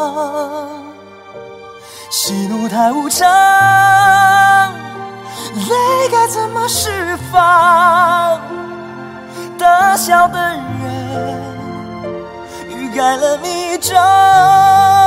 喜怒太无常，泪该怎么释放？大笑的人欲盖了弥彰。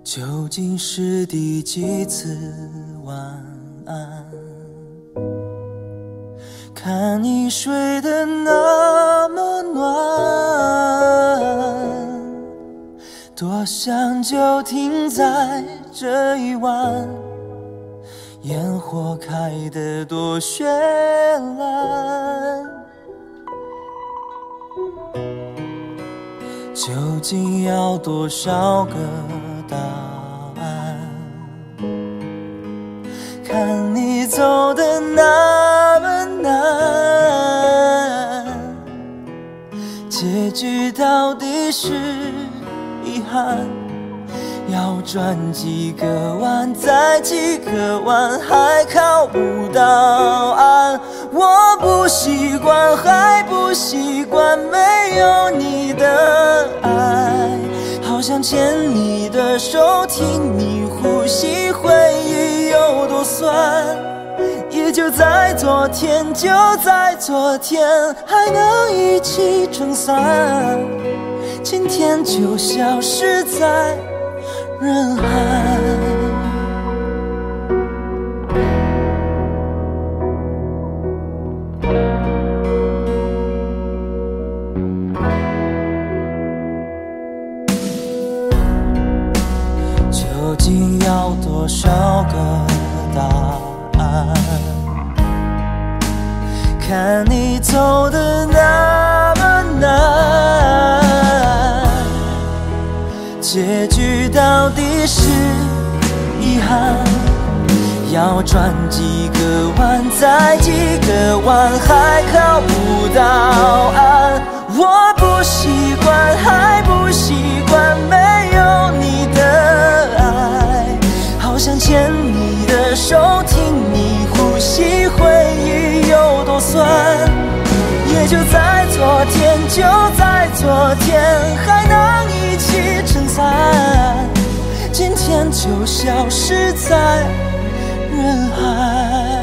究竟是第几次晚安？看你睡得那么暖，多想就停在这一晚，烟火开得多绚烂。究竟要多少个答案？看你走得那么难，结局到底是遗憾。要转几个弯，再几个弯，还靠不到岸。我不习惯，还不习惯没有你的爱，好想牵你的手，听你呼吸，回忆有多酸。也就在昨天，就在昨天，还能一起撑伞，今天就消失在人海。究竟要多少个答案？看你走得那么难，结局到底是遗憾。要转几个弯，再几个弯，还靠不到岸。我不习惯，还不习惯没有你的爱，好想牵你的手，听你呼吸，回忆有多酸。也就在昨天，就在昨天，还能一起撑伞，今天就消失在人海。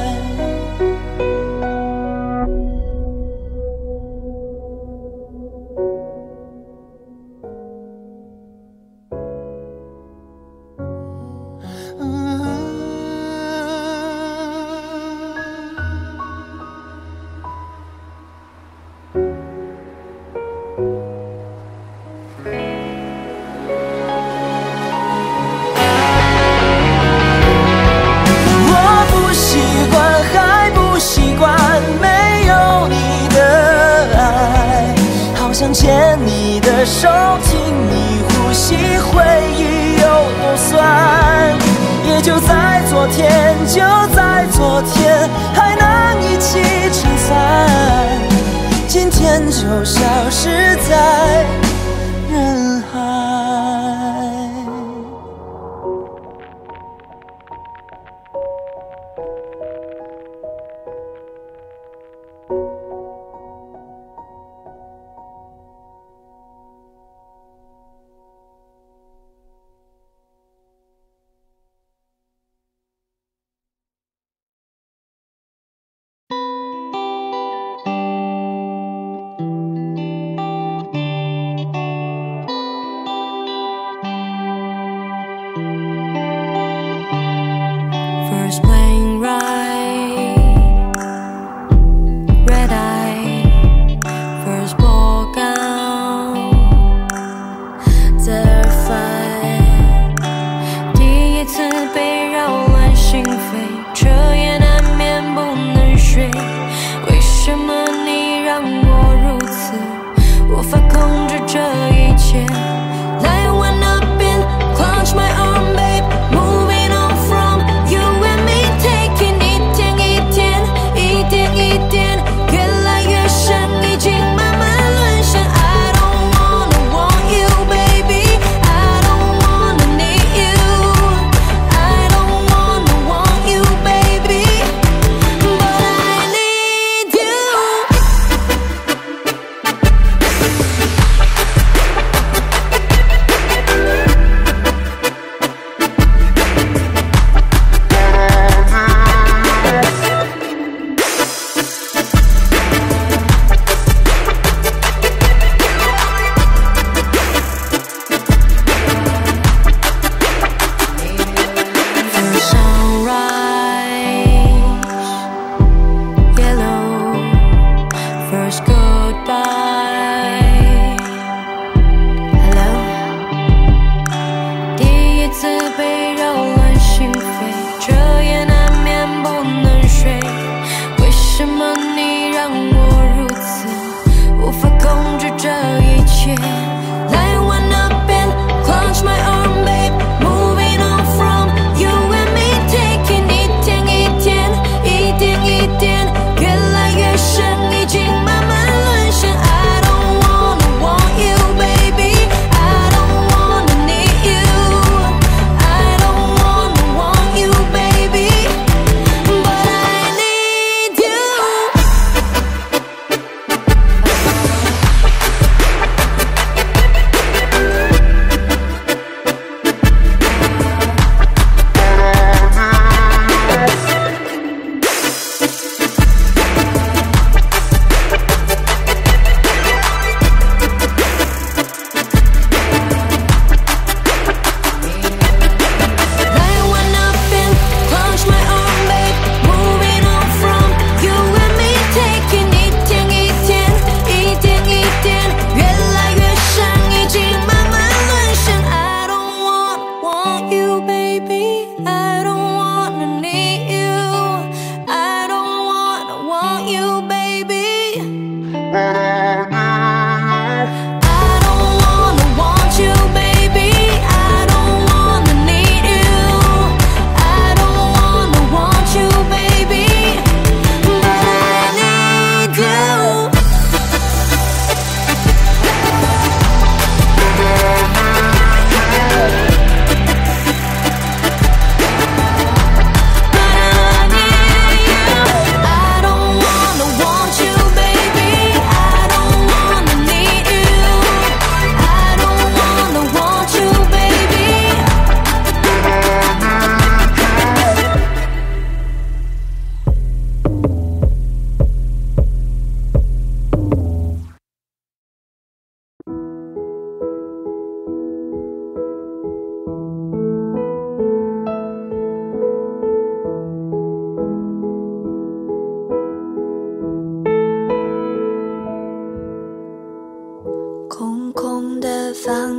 想牵你的手，听你呼吸，回忆有多酸。也就在昨天，就在昨天，还能一起撑伞，今天就消失在人海。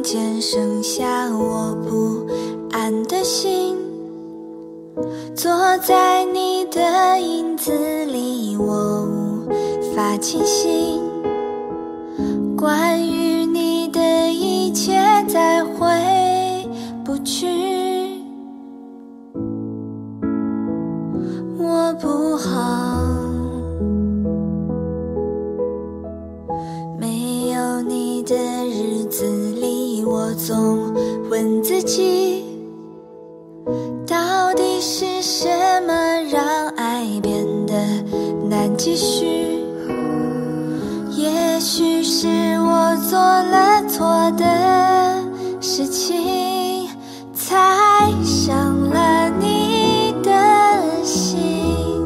间剩下我不安的心，坐在你的影子里，我无法清醒。关于你的一切再回不去，我不好，没有你的日子里，我总问自己，到底是什么让爱变得难继续？也许是我做了错的事情，才伤了你的心。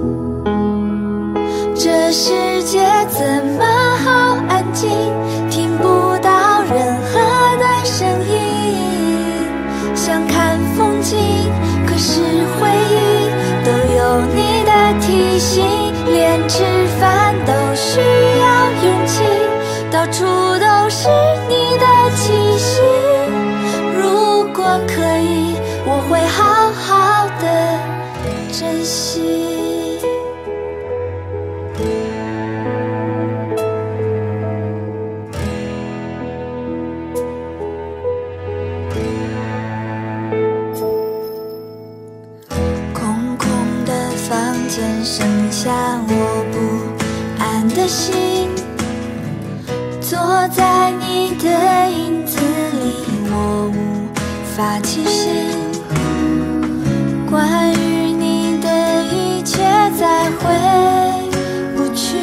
这世界怎么好安静，听不到任何的声音，想看风景，可是回忆都有你的提醒，连吃饭都需要勇气，到处都是你的气息。如果可以，我会好好的珍惜。空空的房间剩下我不安的心，坐在你的影子里，我无法清醒。关于你的一切再回不去，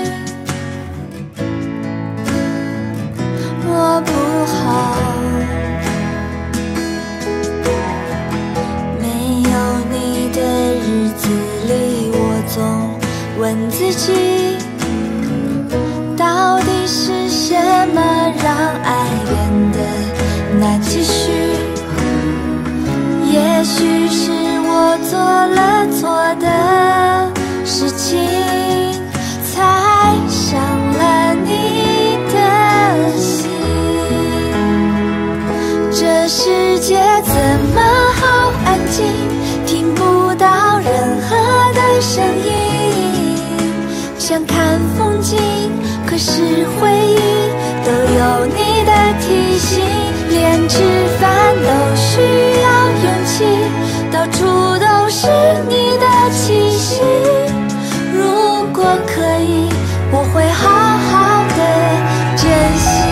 我不好，没有你的日子里，我总问自己，到底是什么让爱变得难继续？也许是我做了错的事情，才伤了你的心。这世界怎么好安静，听不到任何的声音，想看风景，可是回忆都有你的提醒，连吃饭都需要勇气，到处都是你的气息。如果可以，我会好好的珍惜。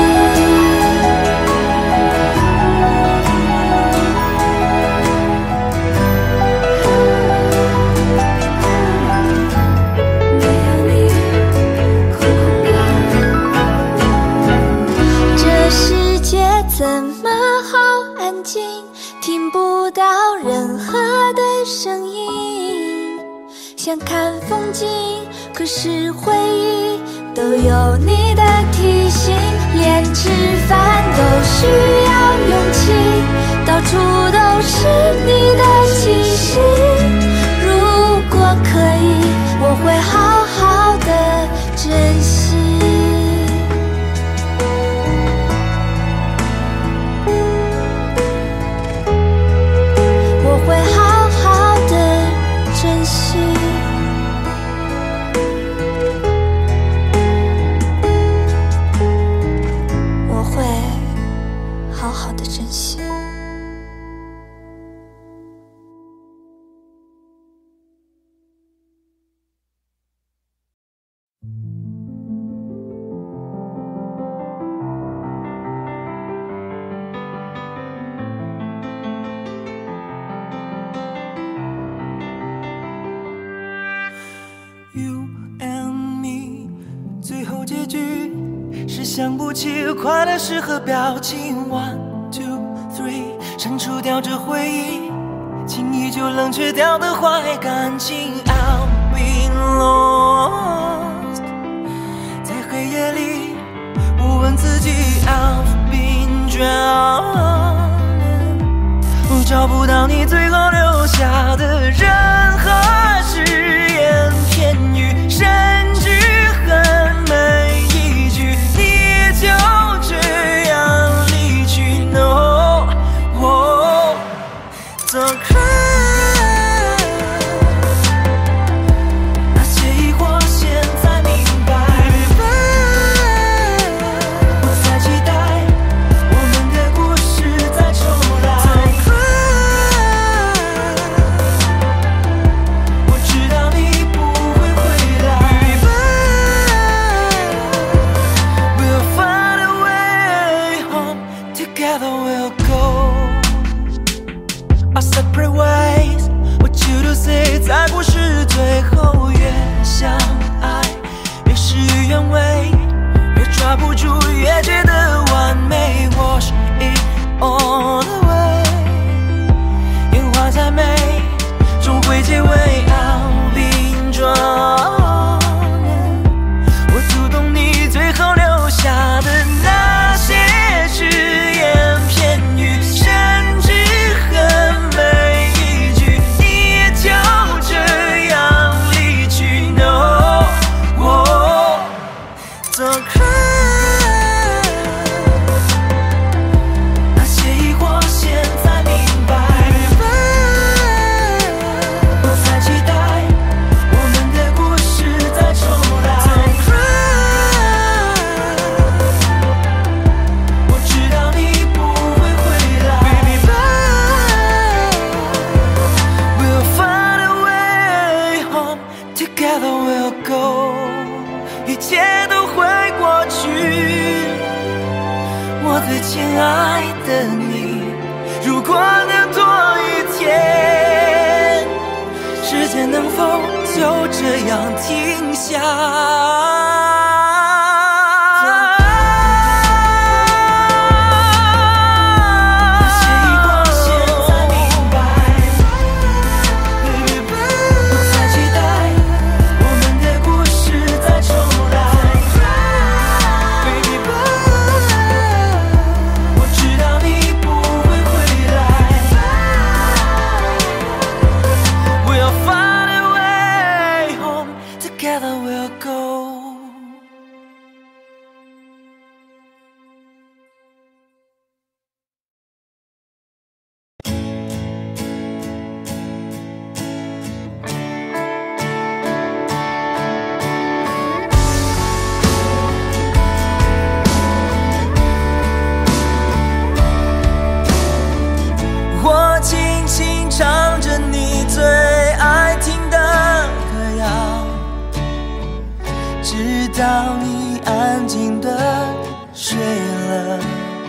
怎么好安静，听不到任何的声音，想看风景，可是回忆都有你的提醒，连吃饭都需要勇气，到处都是你的气息。如果可以，我会好好的珍惜。会好好的珍惜，我会好好的珍惜。 想不起快乐时和表情 ，1 2 3， 删除掉这回忆，轻易就冷却掉的坏感情。I've been lost， 在黑夜里，我问自己 I've been drowned， 找不到你最后留下的任何誓言片语，甚至恨每一句。就这样离去， 在不是最后越相爱越事与愿违，越抓不住越觉得完美。Wash it all away， 烟花再美终会结尾 I'll be drawn， 我读懂你最后留下的那些只言片语，甚至很每一句你也就这样离去。 No， Don't cry， 那些疑惑现在明白，不再期待我们的故事再重来。 Don't cry， 我知道你不会回来。 Baby bye， We'll find a way home together we'll go， 一切都会过去。我最亲爱的你，如果能多一天，时间能否就这样停下？直到你安静地睡了，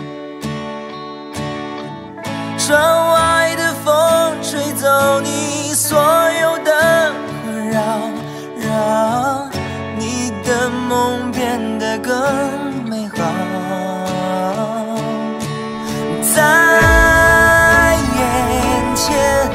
窗外的风吹走你所有的困扰，让你的梦变得更美好。在眼前，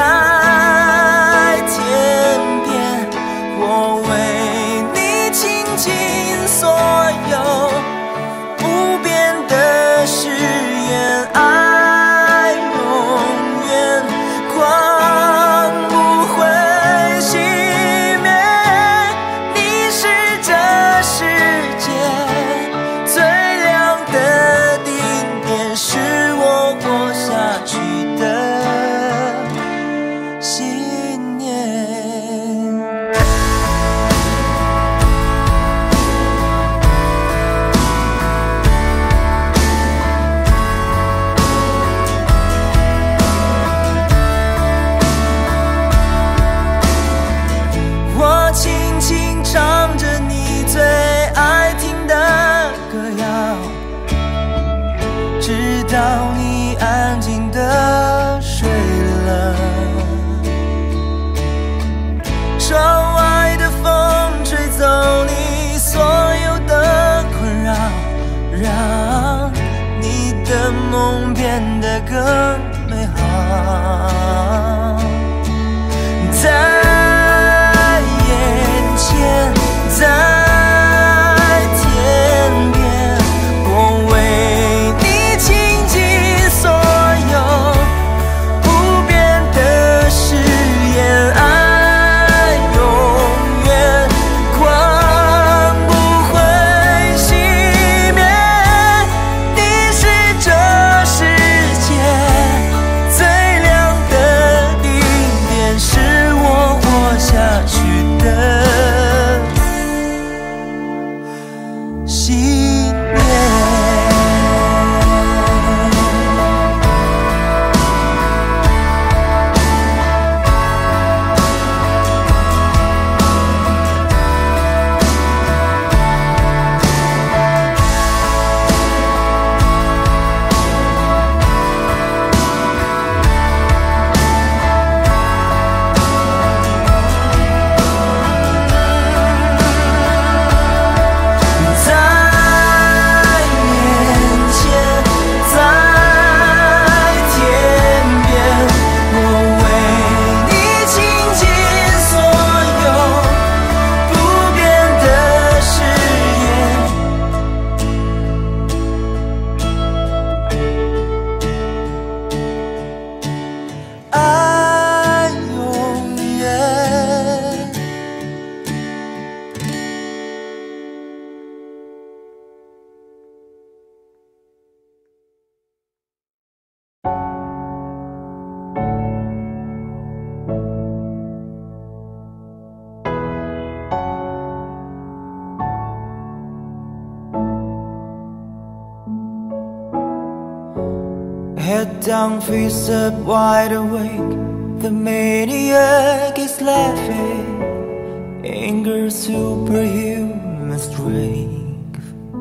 在天边，我为你倾尽所有不变的誓言，爱永远光不会熄灭。你是这世界最亮的顶点，是我活下去的信念。我轻轻唱着你最爱听的歌谣，直到你安静地睡了。窗外的风吹走你所有的困扰，让你的梦变得更美好。在眼前，在天边，我为你倾尽所有不变的誓言，爱永远光不会熄灭。你是这世界 Head down, face up, wide awake. The maniac is laughing. Anger, superhuman strength.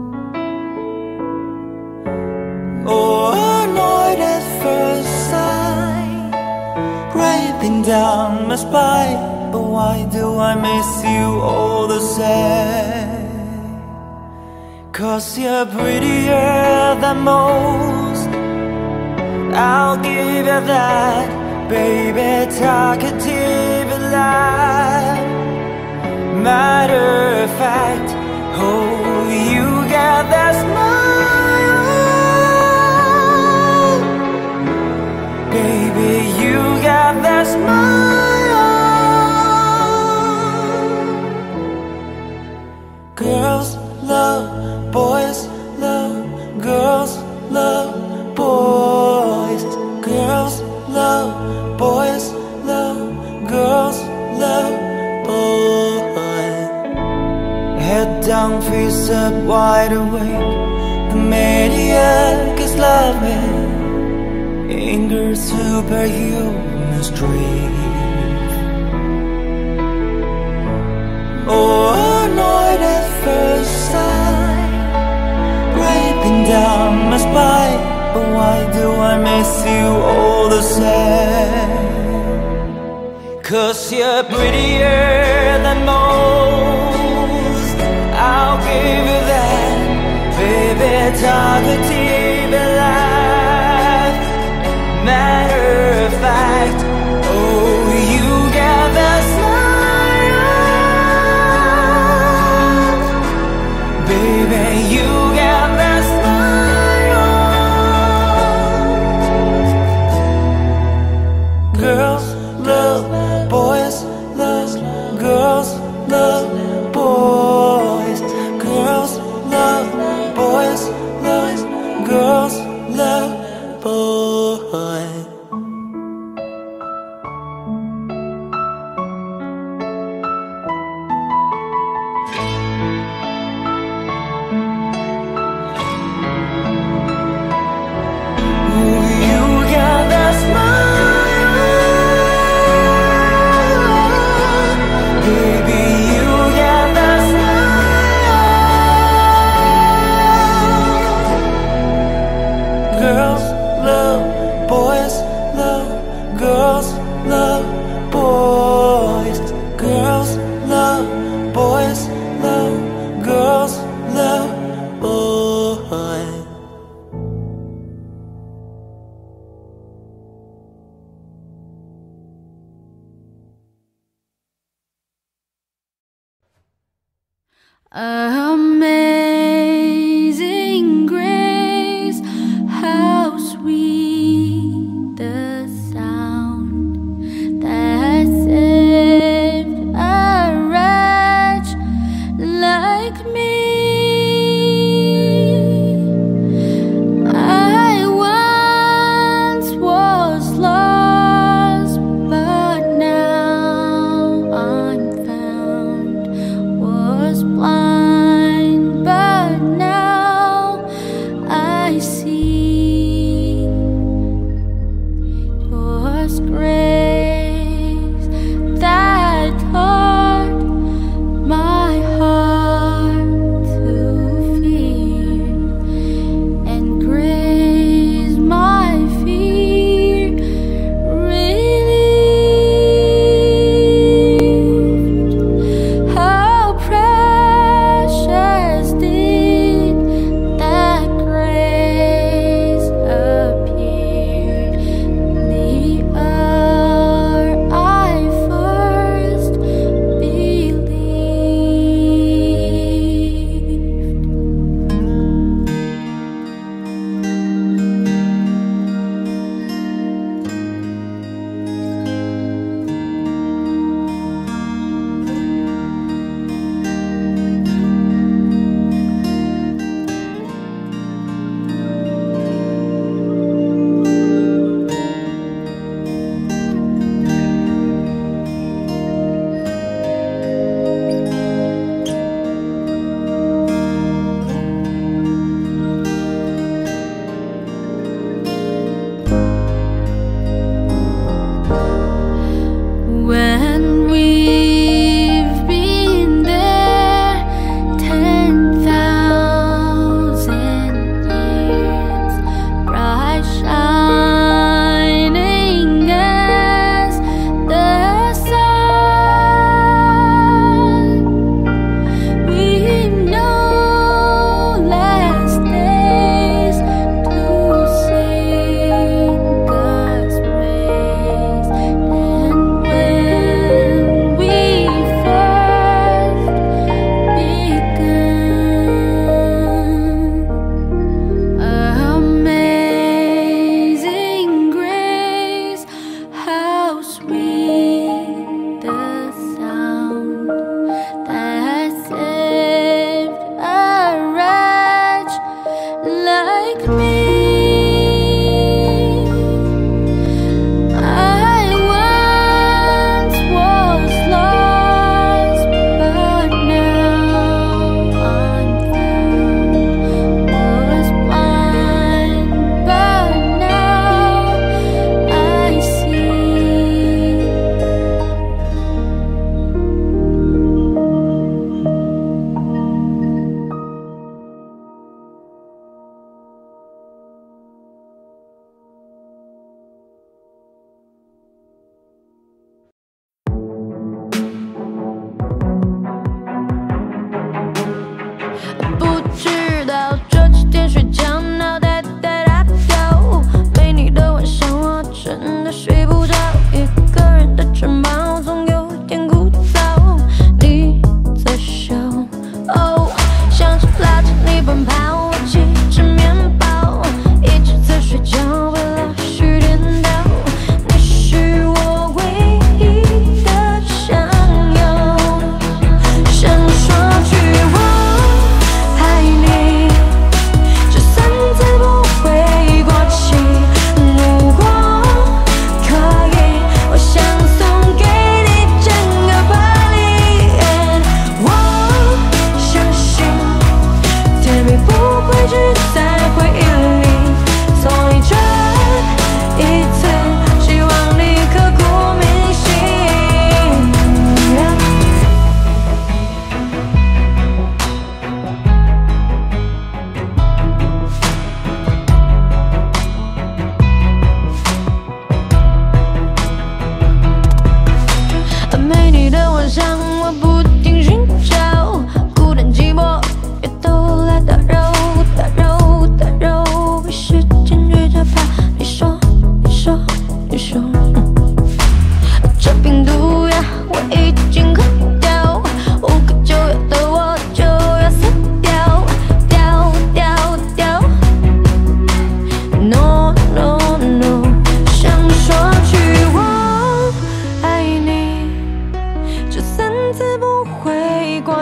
Oh, annoyed at first sight, breathing down my spine. But why do I miss you all the same? 'Cause you're prettier than most, I'll give you that. Baby, talkative and loud. Matter of fact, oh, you got that smile. Baby, you got that smile. Girls love, boys love, girls love, boys. Girls love, boys love, girls love, boys. Head down, face up, wide awake. The maniac is loving. Anger, superhuman strength. Oh, annoyed at first sight, breaking down my spine. But why do I miss you all the same? 'Cause you're prettier than most, I'll give you that. Baby, talkative and loud. Matter of fact, oh, you got that smile. Baby, you got that smile. Girls love, boys love, girls love, boys. Girls love, boys love, girls love, boys. Ooh, you got that smile. Baby, you got that smile. Girls love, boys love, girls love, boys. Girls love, boys love, girls love, boys. Amazing grace, how sweet the sound that saved a wretch like me. I once was lost, but now I'm found. Was blind,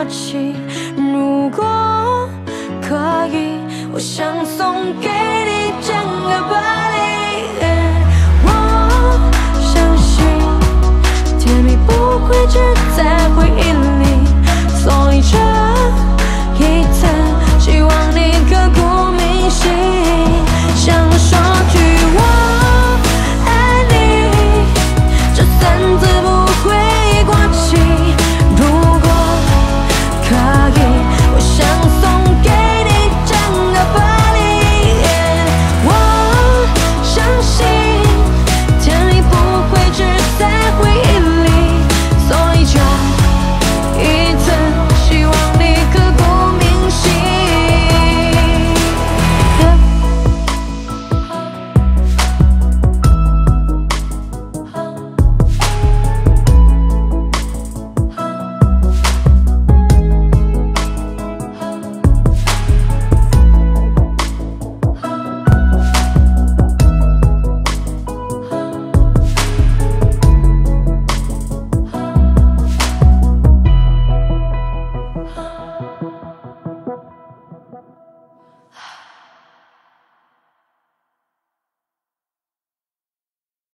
起。如果可以，我想送给你整个巴黎。我相信甜蜜不会只在